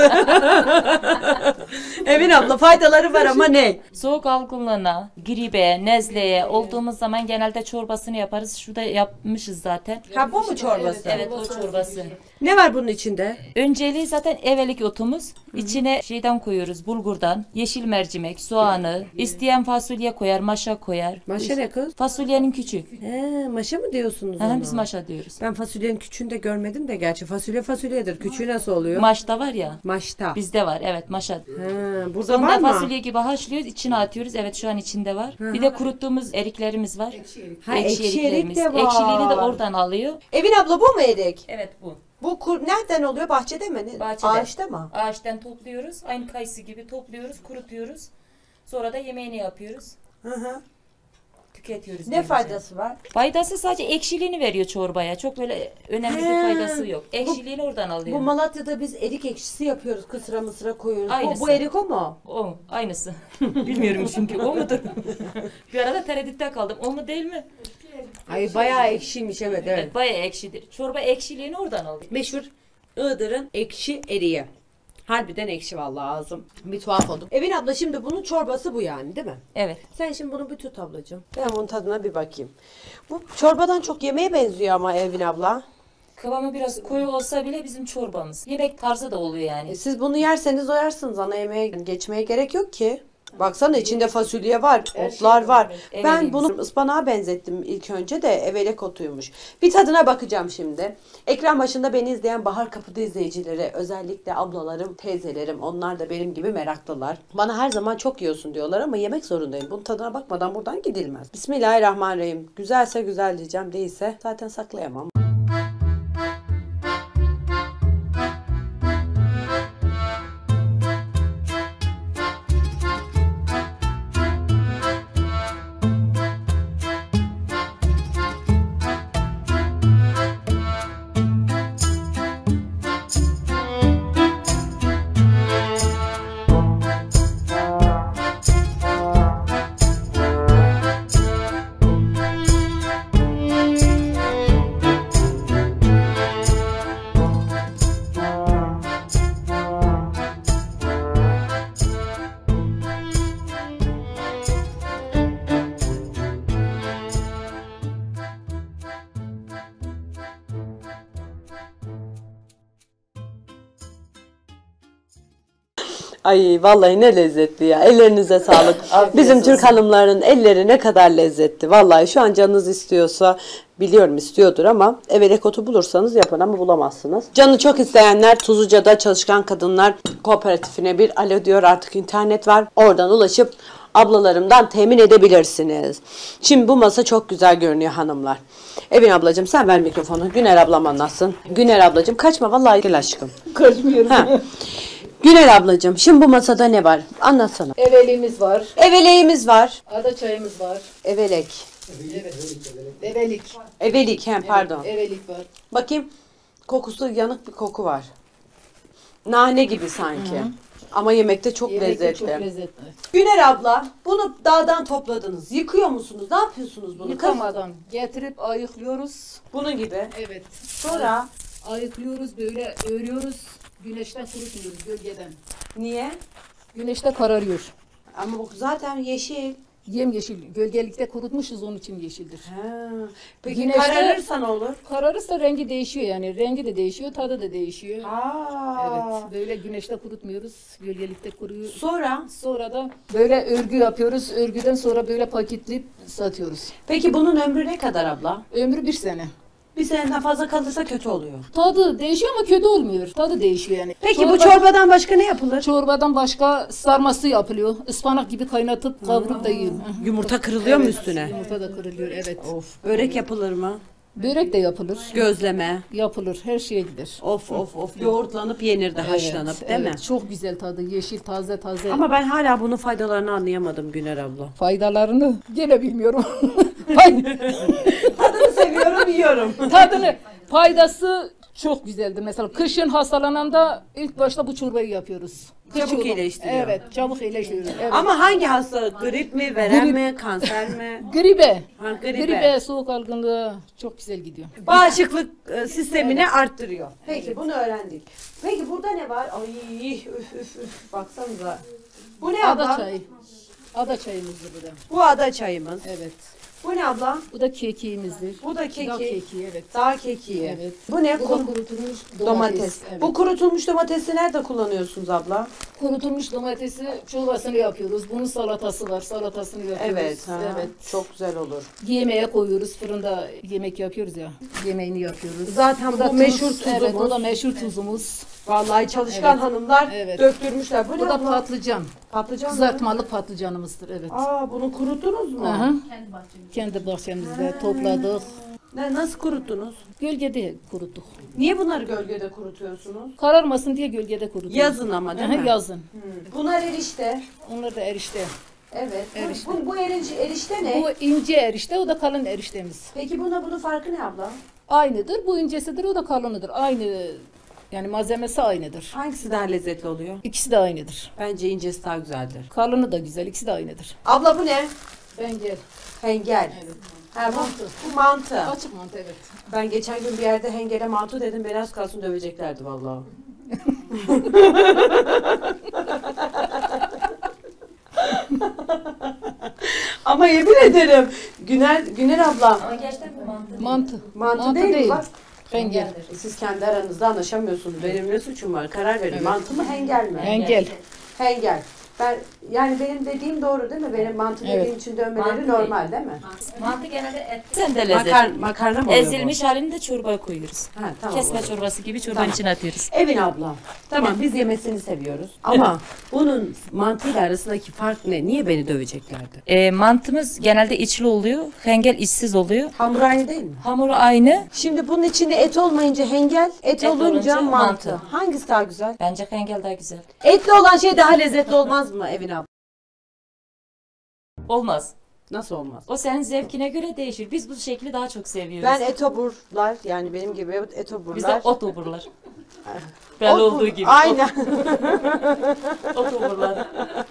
Emin abla faydaları var ama ne? Soğuk algınlığına, gribe, nezleye olduğumuz zaman genelde çorbasını yaparız. Şurada yapmışız zaten. Ha bu mu çorbası? Evet, o çorbası. Ne var bunun içinde? Önceliği zaten evelik otumuz. İçine şeyden koyuyoruz, bulgurdan, yeşil mercimek, soğanı, isteyen fasulye koyar, maşa koyar. Maşa ne kız? Fasulyenin küçüğü. Maşa mı diyorsunuz Ha, ona? biz maşa diyoruz. Ben fasulyenin küçüğünü de görmedim de gerçi. Fasulye fasulyedir. Küçüğü nasıl oluyor? Maşta var ya. Maşta. Bizde var, evet, maşa. Burada Sonra var mı? fasulye gibi haşlıyoruz, içine atıyoruz. Evet, şu an içinde var. Bir de kuruttuğumuz eriklerimiz var. Ha, ekşi erik eriklerimiz. de var. Ekşiliğini de oradan alıyor. Evin abla bu mu erik? Evet, bu. Bu nereden oluyor? Bahçede mi? Bahçede. Ağaçta mı? Ağaçtan topluyoruz. Aynı kayısı gibi topluyoruz, kurutuyoruz. Sonra da yemeğini yapıyoruz. Tüketiyoruz. Ne faydası var? Faydası sadece ekşiliğini veriyor çorbaya. Çok böyle önemli bir faydası yok. Ekşiliğini oradan alıyor. Bu Malatya'da biz erik ekşisi yapıyoruz. Kısra mısra koyuyoruz. Aynısı. Bu erik o mu? O, aynısı. Bilmiyorum çünkü o mudur? Bir arada tereddütte kaldım. O mu değil mi? Ay bayağı ekşiymiş evet. Evet, bayağı ekşidir. Çorba ekşiliğini oradan alıyor. Meşhur Iğdır'ın ekşi eriği. Harbiden ekşi vallahi ağzım. Bir tuhaf oldum. Evin abla şimdi bunun çorbası bu yani değil mi? Evet. Sen şimdi bunu bir tut ablacığım. Ben bunun tadına bir bakayım. Bu çorbadan çok yemeğe benziyor ama Evin abla. Kıvamı biraz koyu olsa bile bizim çorbamız. Yemek tarzı da oluyor yani. Siz bunu yerseniz doyarsınız. Ana yemeğe geçmeye gerek yok ki. Baksana içinde fasulye var, otlar var. Ben Eveliğimiz. bunu ıspanağa benzettim ilk önce de evelek otuymuş. Bir tadına bakacağım şimdi. Ekran başında beni izleyen Bahar Kapı'da izleyicileri, özellikle ablalarım, teyzelerim, onlar da benim gibi meraklılar. Bana her zaman çok yiyorsun diyorlar ama yemek zorundayım. Bunun tadına bakmadan buradan gidilmez. Bismillahirrahmanirrahim. Güzelse güzel diyeceğim, değilse zaten saklayamam. Ay vallahi ne lezzetli ya. Ellerinize sağlık. Bizim Türk hanımların elleri ne kadar lezzetli. Vallahi şu an canınız istiyorsa, biliyorum istiyordur ama evelek otu bulursanız yapın ama bulamazsınız. Canı çok isteyenler Tuzluca'da Çalışkan Kadınlar Kooperatifine bir alo diyor, artık internet var. Oradan ulaşıp ablalarımdan temin edebilirsiniz. Şimdi bu masa çok güzel görünüyor hanımlar. Evin ablacığım sen ver mikrofonu. Güner ablam anlatsın. Güner ablacığım kaçma vallahi gel aşkım. Kaçmıyorum. Güner ablacığım şimdi bu masada ne var? Anlatsana. Eveliğimiz var. Eveleğimiz var. Ada çayımız var. Evelek. Evelik. Evelik pardon. Evelik var. Bakayım kokusu yanık bir koku var. Nane gibi sanki. Ama yemekte çok Yemekte lezzetli. çok lezzetli. Güner abla bunu dağdan topladınız. Yıkıyor musunuz? Ne yapıyorsunuz bunu? Yıkamadan getirip ayıklıyoruz. Bunun gibi. Evet. Sonra Ayıklıyoruz, böyle örüyoruz. Güneşten kurutmuyoruz, gölgeden. niye? Güneşte kararıyor. Ama bu zaten yeşil. Yemyeşil. Gölgelikte kurutmuşuz, onun için yeşildir. Ha. Peki Güneşte- kararırsa ne olur? Kararırsa rengi değişiyor yani. Rengi de değişiyor, tadı da değişiyor. Aa. Evet. Böyle güneşte kurutmuyoruz. Gölgelikte kuruyor. Sonra? Sonra da böyle örgü yapıyoruz. Örgüden sonra böyle paketleyip satıyoruz. Peki bunun ömrü ne kadar abla? Ömrü 1 sene. Bir seneden fazla kalırsa kötü oluyor. Tadı değişiyor ama kötü olmuyor. Tadı değişiyor yani. Peki bu çorbadan başka ne yapılır? Çorbadan başka sarması yapılıyor. Ispanak gibi kaynatıp kavurup da yiyor. Yumurta kırılıyor mu Evet, üstüne? Yumurta da kırılıyor, evet. Of. Börek yapılır mı? Börek de yapılır. Gözleme. Yapılır, her şeye gider. Of. Yoğurtlanıp yenir de haşlanıp değil mi? Evet, çok güzel tadı. Yeşil, taze. Ama ben hala bunun faydalarını anlayamadım Güner abla. Faydalarını gene bilmiyorum. Tadını seviyorum, yiyorum. Tadını, faydası çok güzeldir. Mesela kışın hastalananda ilk başta bu çorbayı yapıyoruz. Çabuk Kış yolu. iyileştiriyor. Evet, çabuk iyileştiriyor. Evet. Ama hangi hastalık? Grip mi, verem Grip. mi, kanser mi? Gribe. Ha, Gribe, soğuk algınlığı çok güzel gidiyor. Bağışıklık sistemini arttırıyor. Peki bunu öğrendik. Peki burada ne var? Ay üf. Baksanıza. Bu ne abla? Ada çayı. Ada çayımızdır bu da. Bu ada çayımız. Evet. Bu ne abla? Bu da kekiğimizdir. Bu da keki. Dağ kekiği, evet. Dağ kekiği. Evet. Bu ne? Bu da kurutulmuş Domates. Evet. Bu kurutulmuş domatesi nerede kullanıyorsunuz abla? Kurutulmuş domatesi çorbasını yapıyoruz. Bunun salatası var. Salatasını yapıyoruz. Evet. Ha, Evet. Çok güzel olur. Yemeğe koyuyoruz. Fırında yemek yapıyoruz ya. Yemeğini yapıyoruz. Zaten bu meşhur tuzumuz. Evet, o da meşhur tuzumuz. Vallahi çalışkan Evet. hanımlar Evet. döktürmüşler. Bu Bu ne da abla? patlıcan. Patlıcan mı? Kızartmalık patlıcanımızdır, evet. Aa, bunu kuruttunuz mu? Aha. Kendi bahçemizde topladık. Nasıl kuruttunuz? Gölgede kuruttuk. Niye bunları gölgede kurutuyorsunuz? Kararmasın diye gölgede kuruttuk. Yazın ama değil Aha, mi? yazın. Bunlar erişte. Onlar da erişte. Evet. Erişte. Bu erişte ne? Bu ince erişte, o da kalın eriştemiz. Peki bunun farkı ne abla? Aynıdır. Bu incesidir, o da kalınıdır. Aynı, yani malzemesi aynıdır. Hangisi daha lezzetli oluyor? İkisi de aynıdır. Bence incesi daha güzeldir. Kalını da güzel, ikisi de aynıdır. Abla bu ne? Bence Hengel. evet. Ha, Mantı. Bu mantı. Açık mantı, evet. Ben geçen gün bir yerde hengele mantı dedim. Beni az kalsın döveceklerdi vallahi. Ama yemin ederim. Güner abla. Ama gerçekten bu mantıklı. Mantı. Mantı değil mi? Bak. Hengel. Siz kendi aranızda anlaşamıyorsunuz. Benim ne suçum var? Karar verin. Evet. Mantı mı hengel mi? Hengel. Hengel. Yani benim dediğim doğru değil mi? Benim mantı dediğim için dövmeleri Mantı normal değil mi? Mantı genelde et de lezzet. Makarna mı oluyor bu? Ezilmiş halini de çorbaya koyuyoruz. Ha, tamam, Kesme olur. çorbası gibi çorbanın Tamam. içine atıyoruz. Evin abla. Tamam biz yemesini seviyoruz. Ama bunun mantıyla arasındaki fark ne? Niye beni döveceklerdi? Mantımız genelde içli oluyor. Hengel içsiz oluyor. Hamur aynı değil mi? Hamuru aynı. Şimdi bunun içinde et olmayınca hengel, et olunca olunca mantı. mantı. Hangisi daha güzel? Bence hengel daha güzel. Etli olan şey daha lezzetli olmaz mı Evin abla? Olmaz. Nasıl olmaz? O senin zevkine göre değişir. Biz bu şekli daha çok seviyoruz. Ben etoburlar yani benim gibi etoburlar. Bizde ot oburlar. Belli olduğu gibi. Aynen. Ot oburlar.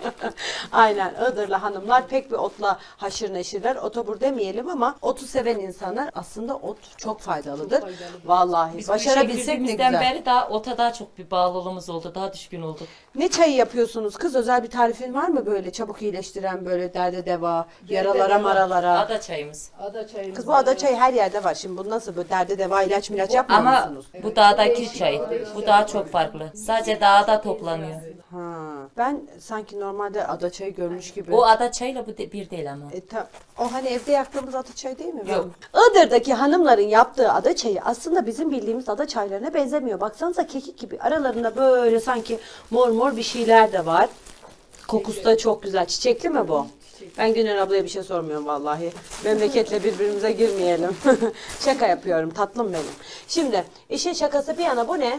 Aynen. Iğdırlı hanımlar pek bir otla haşır neşirler. Otobur demeyelim ama otu seven insanlar aslında ot çok faydalıdır. Vallahi Biz başarabilsek ne güzel. güzel. Beri daha ota daha çok bir bağlılığımız oldu. Daha düşkün olduk. Ne çayı yapıyorsunuz kız? Özel bir tarifin var mı böyle çabuk iyileştiren böyle derde deva, yaralara maralara? Ada çayımız. Ada çayımız. Kız bu ada çayı her yerde var. Şimdi bu nasıl böyle derde deva ilaç milaç yapmıyor Ama musunuz? bu dağdaki çay. Bu daha çok farklı. Sadece dağda toplanıyor. Ha. Ben sanki normalde ada çayı görmüş gibi. O ada çayla bu bir değil ama. O hani evde yaktığımız ada çayı değil mi? Yok. Iğdır'daki hanımların yaptığı ada çayı aslında bizim bildiğimiz ada çaylarına benzemiyor. Baksanıza kekik gibi. Aralarında böyle sanki mor mor bir şeyler de var. Kokusu da çok güzel. Çiçekli mi bu? Ben Güner ablaya bir şey sormuyorum vallahi. Memleketle birbirimize girmeyelim. Şaka yapıyorum tatlım benim. Şimdi işin şakası bir yana bu ne?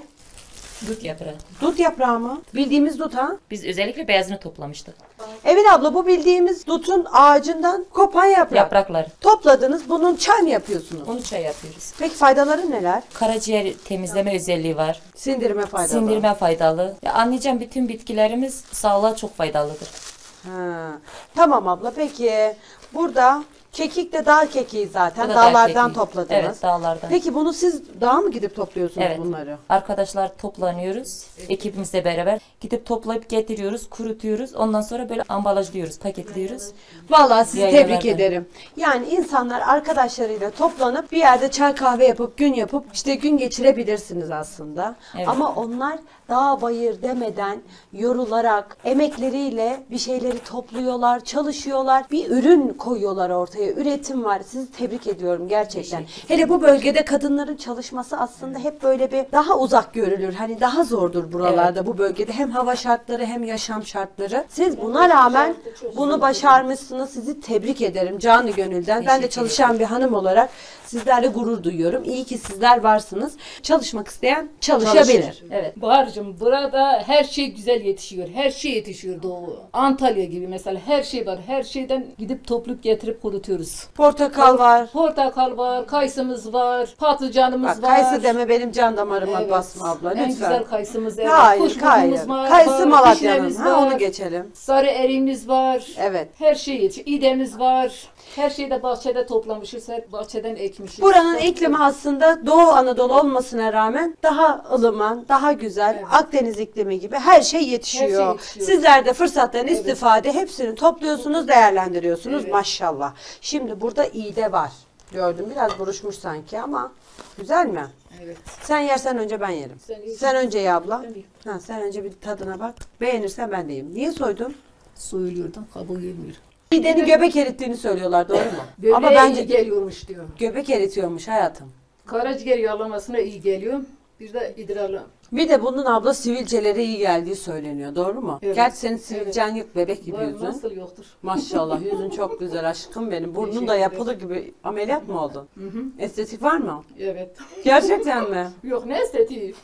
Dut yaprağı. Dut yaprağı mı? Bildiğimiz dut ha? Biz özellikle beyazını toplamıştık. Evin abla bu bildiğimiz dutun ağacından kopan yaprak. Yapraklar. Topladınız bunun çay mı yapıyorsunuz? Onu çay yapıyoruz. Peki faydaları neler? Karaciğer temizleme özelliği var. Sindirime faydalı. Sindirme faydalı. Ya anlayacağım bütün bitkilerimiz sağlığa çok faydalıdır. Ha. Tamam abla peki burada kekik de dağ kekiği zaten Bu da dağ dağlardan kekiği. topladınız. Evet, dağlardan. Peki bunu siz dağa mı gidip topluyorsunuz Evet. bunları? Arkadaşlar toplanıyoruz. Ekibimizle beraber gidip toplayıp getiriyoruz, kurutuyoruz. Ondan sonra böyle ambalajlıyoruz, paketliyoruz. Vallahi sizi Yaylalarda. tebrik ederim. Yani insanlar arkadaşlarıyla toplanıp bir yerde çay kahve yapıp gün yapıp işte gün geçirebilirsiniz aslında. Evet. Ama onlar dağ bayır demeden yorularak emekleriyle bir şeyleri topluyorlar, çalışıyorlar. Bir ürün koyuyorlar ortaya. Üretim var. Sizi tebrik ediyorum gerçekten. Hele bu bölgede kadınların çalışması aslında hep böyle bir daha uzak görülür. Hani daha zordur buralarda bu bölgede. Hem hava şartları hem yaşam şartları. Siz buna rağmen bunu başarmışsınız. Sizi tebrik ederim canı gönülden. Ben de çalışan bir hanım olarak sizlerle gurur duyuyorum. İyi ki sizler varsınız. Çalışmak isteyen çalışabilir. Evet. Bahar'cığım burada her şey güzel yetişiyor. Her şey yetişiyor Doğu. Antalya gibi mesela her şey var. Her şeyden gidip toplayıp getirip kurutuyoruz. Portakal var. Portakal var, kayısımız var, patlıcanımız Bak, var. kayısı deme benim can damarıma Evet. basma abla lütfen. En güzel kayısımız evet. Hayır, Kuşburnu'muz hayır. var, Kayısı Malatya'nın. vişnemiz Ha, var, onu geçelim. sarı eriğimiz var. Evet. Her şey yetişiyor. İdemiz var. Her şeyi de bahçede toplamışız. Her bahçeden ekmişiz. Buranın iklimi aslında Doğu Anadolu olmasına rağmen daha ılıman, daha güzel. Evet. Akdeniz iklimi gibi her şey yetişiyor. Her şey yetişiyor. Sizler de fırsattan istifade hepsini topluyorsunuz, değerlendiriyorsunuz. Evet. Maşallah. Şimdi burada iğde var. Gördüm biraz buruşmuş sanki ama güzel mi? Evet. Sen yersen önce ben yerim. Sen Sen önce ye abla. Ben Ha, sen önce bir tadına bak. Beğenirsen ben de yiyeyim. Niye soydun? Soyuluyordu, kabuğu yemiyor. İğdeni göbek erittiğini söylüyorlar doğru mu? Böbreğe Ama bence iyi geliyormuş diyor. göbek eritiyormuş hayatım. Karaciğer yağlamasına iyi geliyor. Bir de idrarla. Bir de bunun abla sivilcelere iyi geldiği söyleniyor. Doğru mu? Evet. Gerçi senin sivilcen yok bebek gibi yüzün. Nasıl yoktur? Maşallah yüzün çok güzel aşkım benim. Burnun Teşekkür da ederim. yapılı gibi. Ameliyat mı oldun? Hı hı. Estetik var mı? Evet. Gerçekten mi? Yok ne estetiği?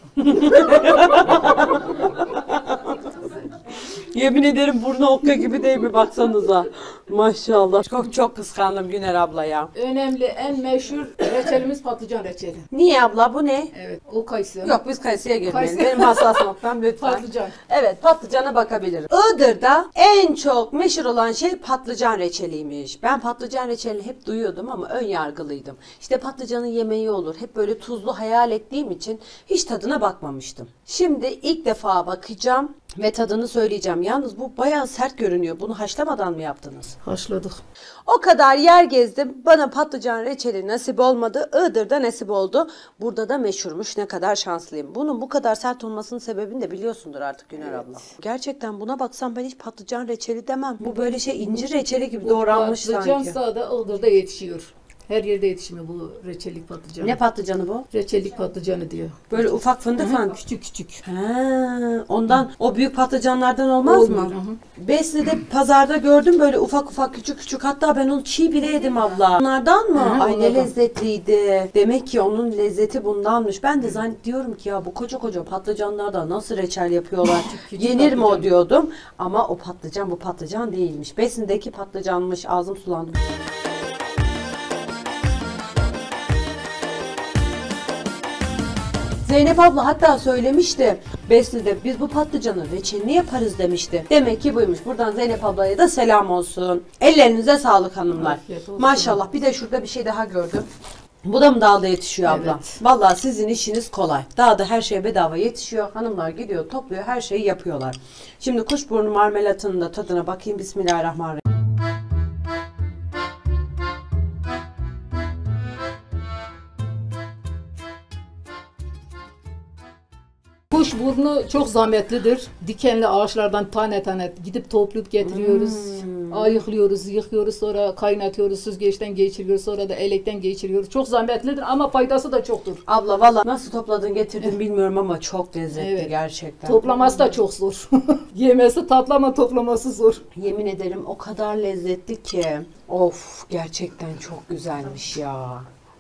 Yemin ederim burnu okka gibi değil mi baksanıza. Maşallah. Çok çok kıskandım Güner abla ya. Önemli en meşhur reçelimiz patlıcan reçeli. Niye abla bu ne? Evet o kayısı. Yok biz kayısıya girmeyelim. Kayısı. Benim hassas noktam lütfen. Patlıcan. Evet patlıcana bakabilirim. Iğdır'da en çok meşhur olan şey patlıcan reçeliymiş. Ben patlıcan reçelini hep duyuyordum ama ön yargılıydım. İşte patlıcanın yemeği olur. Hep böyle tuzlu hayal ettiğim için hiç tadına bakmamıştım. Şimdi ilk defa bakacağım ve tadını söyleyeceğim. Yalnız bu bayağı sert görünüyor. Bunu haşlamadan mı yaptınız? Haşladık. O kadar yer gezdim. Bana patlıcan reçeli nasip olmadı. Iğdır'da nasip oldu. Burada da meşhurmuş. Ne kadar şanslıyım. Bunun bu kadar sert olmasının sebebini de biliyorsundur artık Güner abla. Gerçekten buna baksam ben hiç patlıcan reçeli demem. Bu böyle incir reçeli gibi doğranmış sanki. Patlıcan sağda Iğdır'da yetişiyor. Her yerde yetişmiyor bu reçellik patlıcanı. Ne patlıcanı bu? Reçellik patlıcanı diyor. Böyle ufak fındık falan. Küçük küçük. Ondan o büyük patlıcanlardan olmaz mı? Besli'de pazarda gördüm böyle ufak ufak küçük küçük. Hatta ben onu çiğ bile yedim abla. Onlardan mı? Ay ne lezzetliydi. Demek ki onun lezzeti bundanmış. Ben de zannediyorum ki ya bu koca koca patlıcanlardan nasıl reçel yapıyorlar? Yenir mi o diyordum. Ama o patlıcan bu patlıcan değilmiş. Besli'deki patlıcanmış. Ağzım sulandı. Zeynep abla hatta söylemişti Besli'de biz bu patlıcanın reçelini yaparız demişti. Demek ki buymuş. Buradan Zeynep ablaya da selam olsun. Ellerinize sağlık hanımlar. Maşallah. Bir de şurada bir şey daha gördüm. Bu da mı dağda yetişiyor abla? Evet. Vallahi sizin işiniz kolay. Dağda her şey bedava yetişiyor. Hanımlar gidiyor topluyor her şeyi yapıyorlar. Şimdi kuşburnu marmelatının da tadına bakayım. Bismillahirrahmanirrahim. Kuşburnu çok zahmetlidir. Dikenli ağaçlardan tane tane gidip toplayıp getiriyoruz. Ayıklıyoruz, yıkıyoruz, sonra kaynatıyoruz, süzgeçten geçiriyoruz, sonra da elekten geçiriyoruz. Çok zahmetlidir ama faydası da çoktur. Abla valla nasıl topladın getirdin bilmiyorum ama çok lezzetli gerçekten. Toplaması da çok zor. Yemesi tatlı ama toplaması zor. Yemin ederim o kadar lezzetli ki. Of gerçekten çok güzelmiş ya.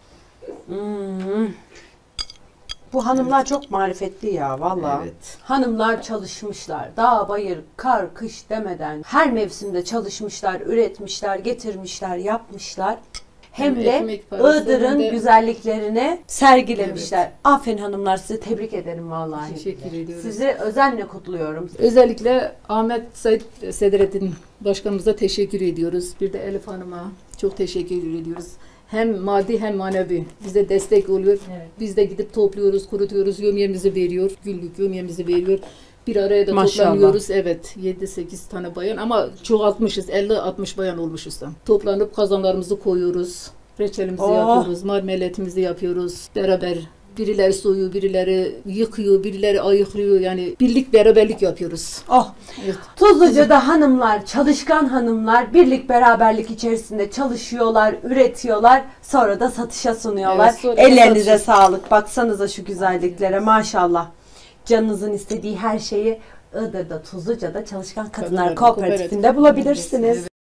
Bu hanımlar çok marifetli ya valla. Evet. Hanımlar çalışmışlar. Dağ, bayır, kar, kış demeden her mevsimde çalışmışlar, üretmişler, getirmişler, yapmışlar. Hem de Iğdır'ın güzelliklerini sergilemişler. Evet. Aferin hanımlar sizi tebrik ederim vallahi. Teşekkür ediyoruz. Sizi özenle kutluyorum. Özellikle Ahmet Said Sedrettin Başkanımıza teşekkür ediyoruz. Bir de Elif Hanım'a çok teşekkür ediyoruz. Hem maddi hem manevi bize destek oluyor. Evet. Biz de gidip topluyoruz, kurutuyoruz, yömyemizi veriyor. Günlük yömyemizi veriyor. Bir araya da toplanıyoruz. Evet 7-8 tane bayan ama çoğaltmışız. 50-60 bayan olmuşuz da. Toplanıp kazanlarımızı koyuyoruz. Reçelimizi yapıyoruz, marmelatimizi yapıyoruz. Beraber birileri soyuyor, birileri yıkıyor, birileri ayıklıyor. Yani birlik beraberlik yapıyoruz. Evet. Tuzluca'da hanımlar, çalışkan hanımlar birlik beraberlik içerisinde çalışıyorlar, üretiyorlar. Sonra da satışa sunuyorlar. Evet, ellerinize sağlık. Baksanıza şu güzelliklere maşallah. Canınızın istediği her şeyi Iğdır'da, Tuzluca'da Çalışkan Kadınlar Kooperatifinde bulabilirsiniz. Evet.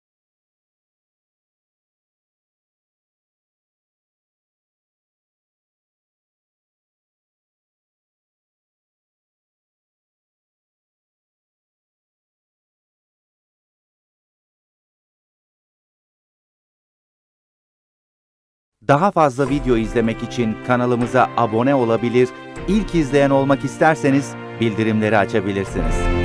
Daha fazla video izlemek için kanalımıza abone olabilir, ilk izleyen olmak isterseniz bildirimleri açabilirsiniz.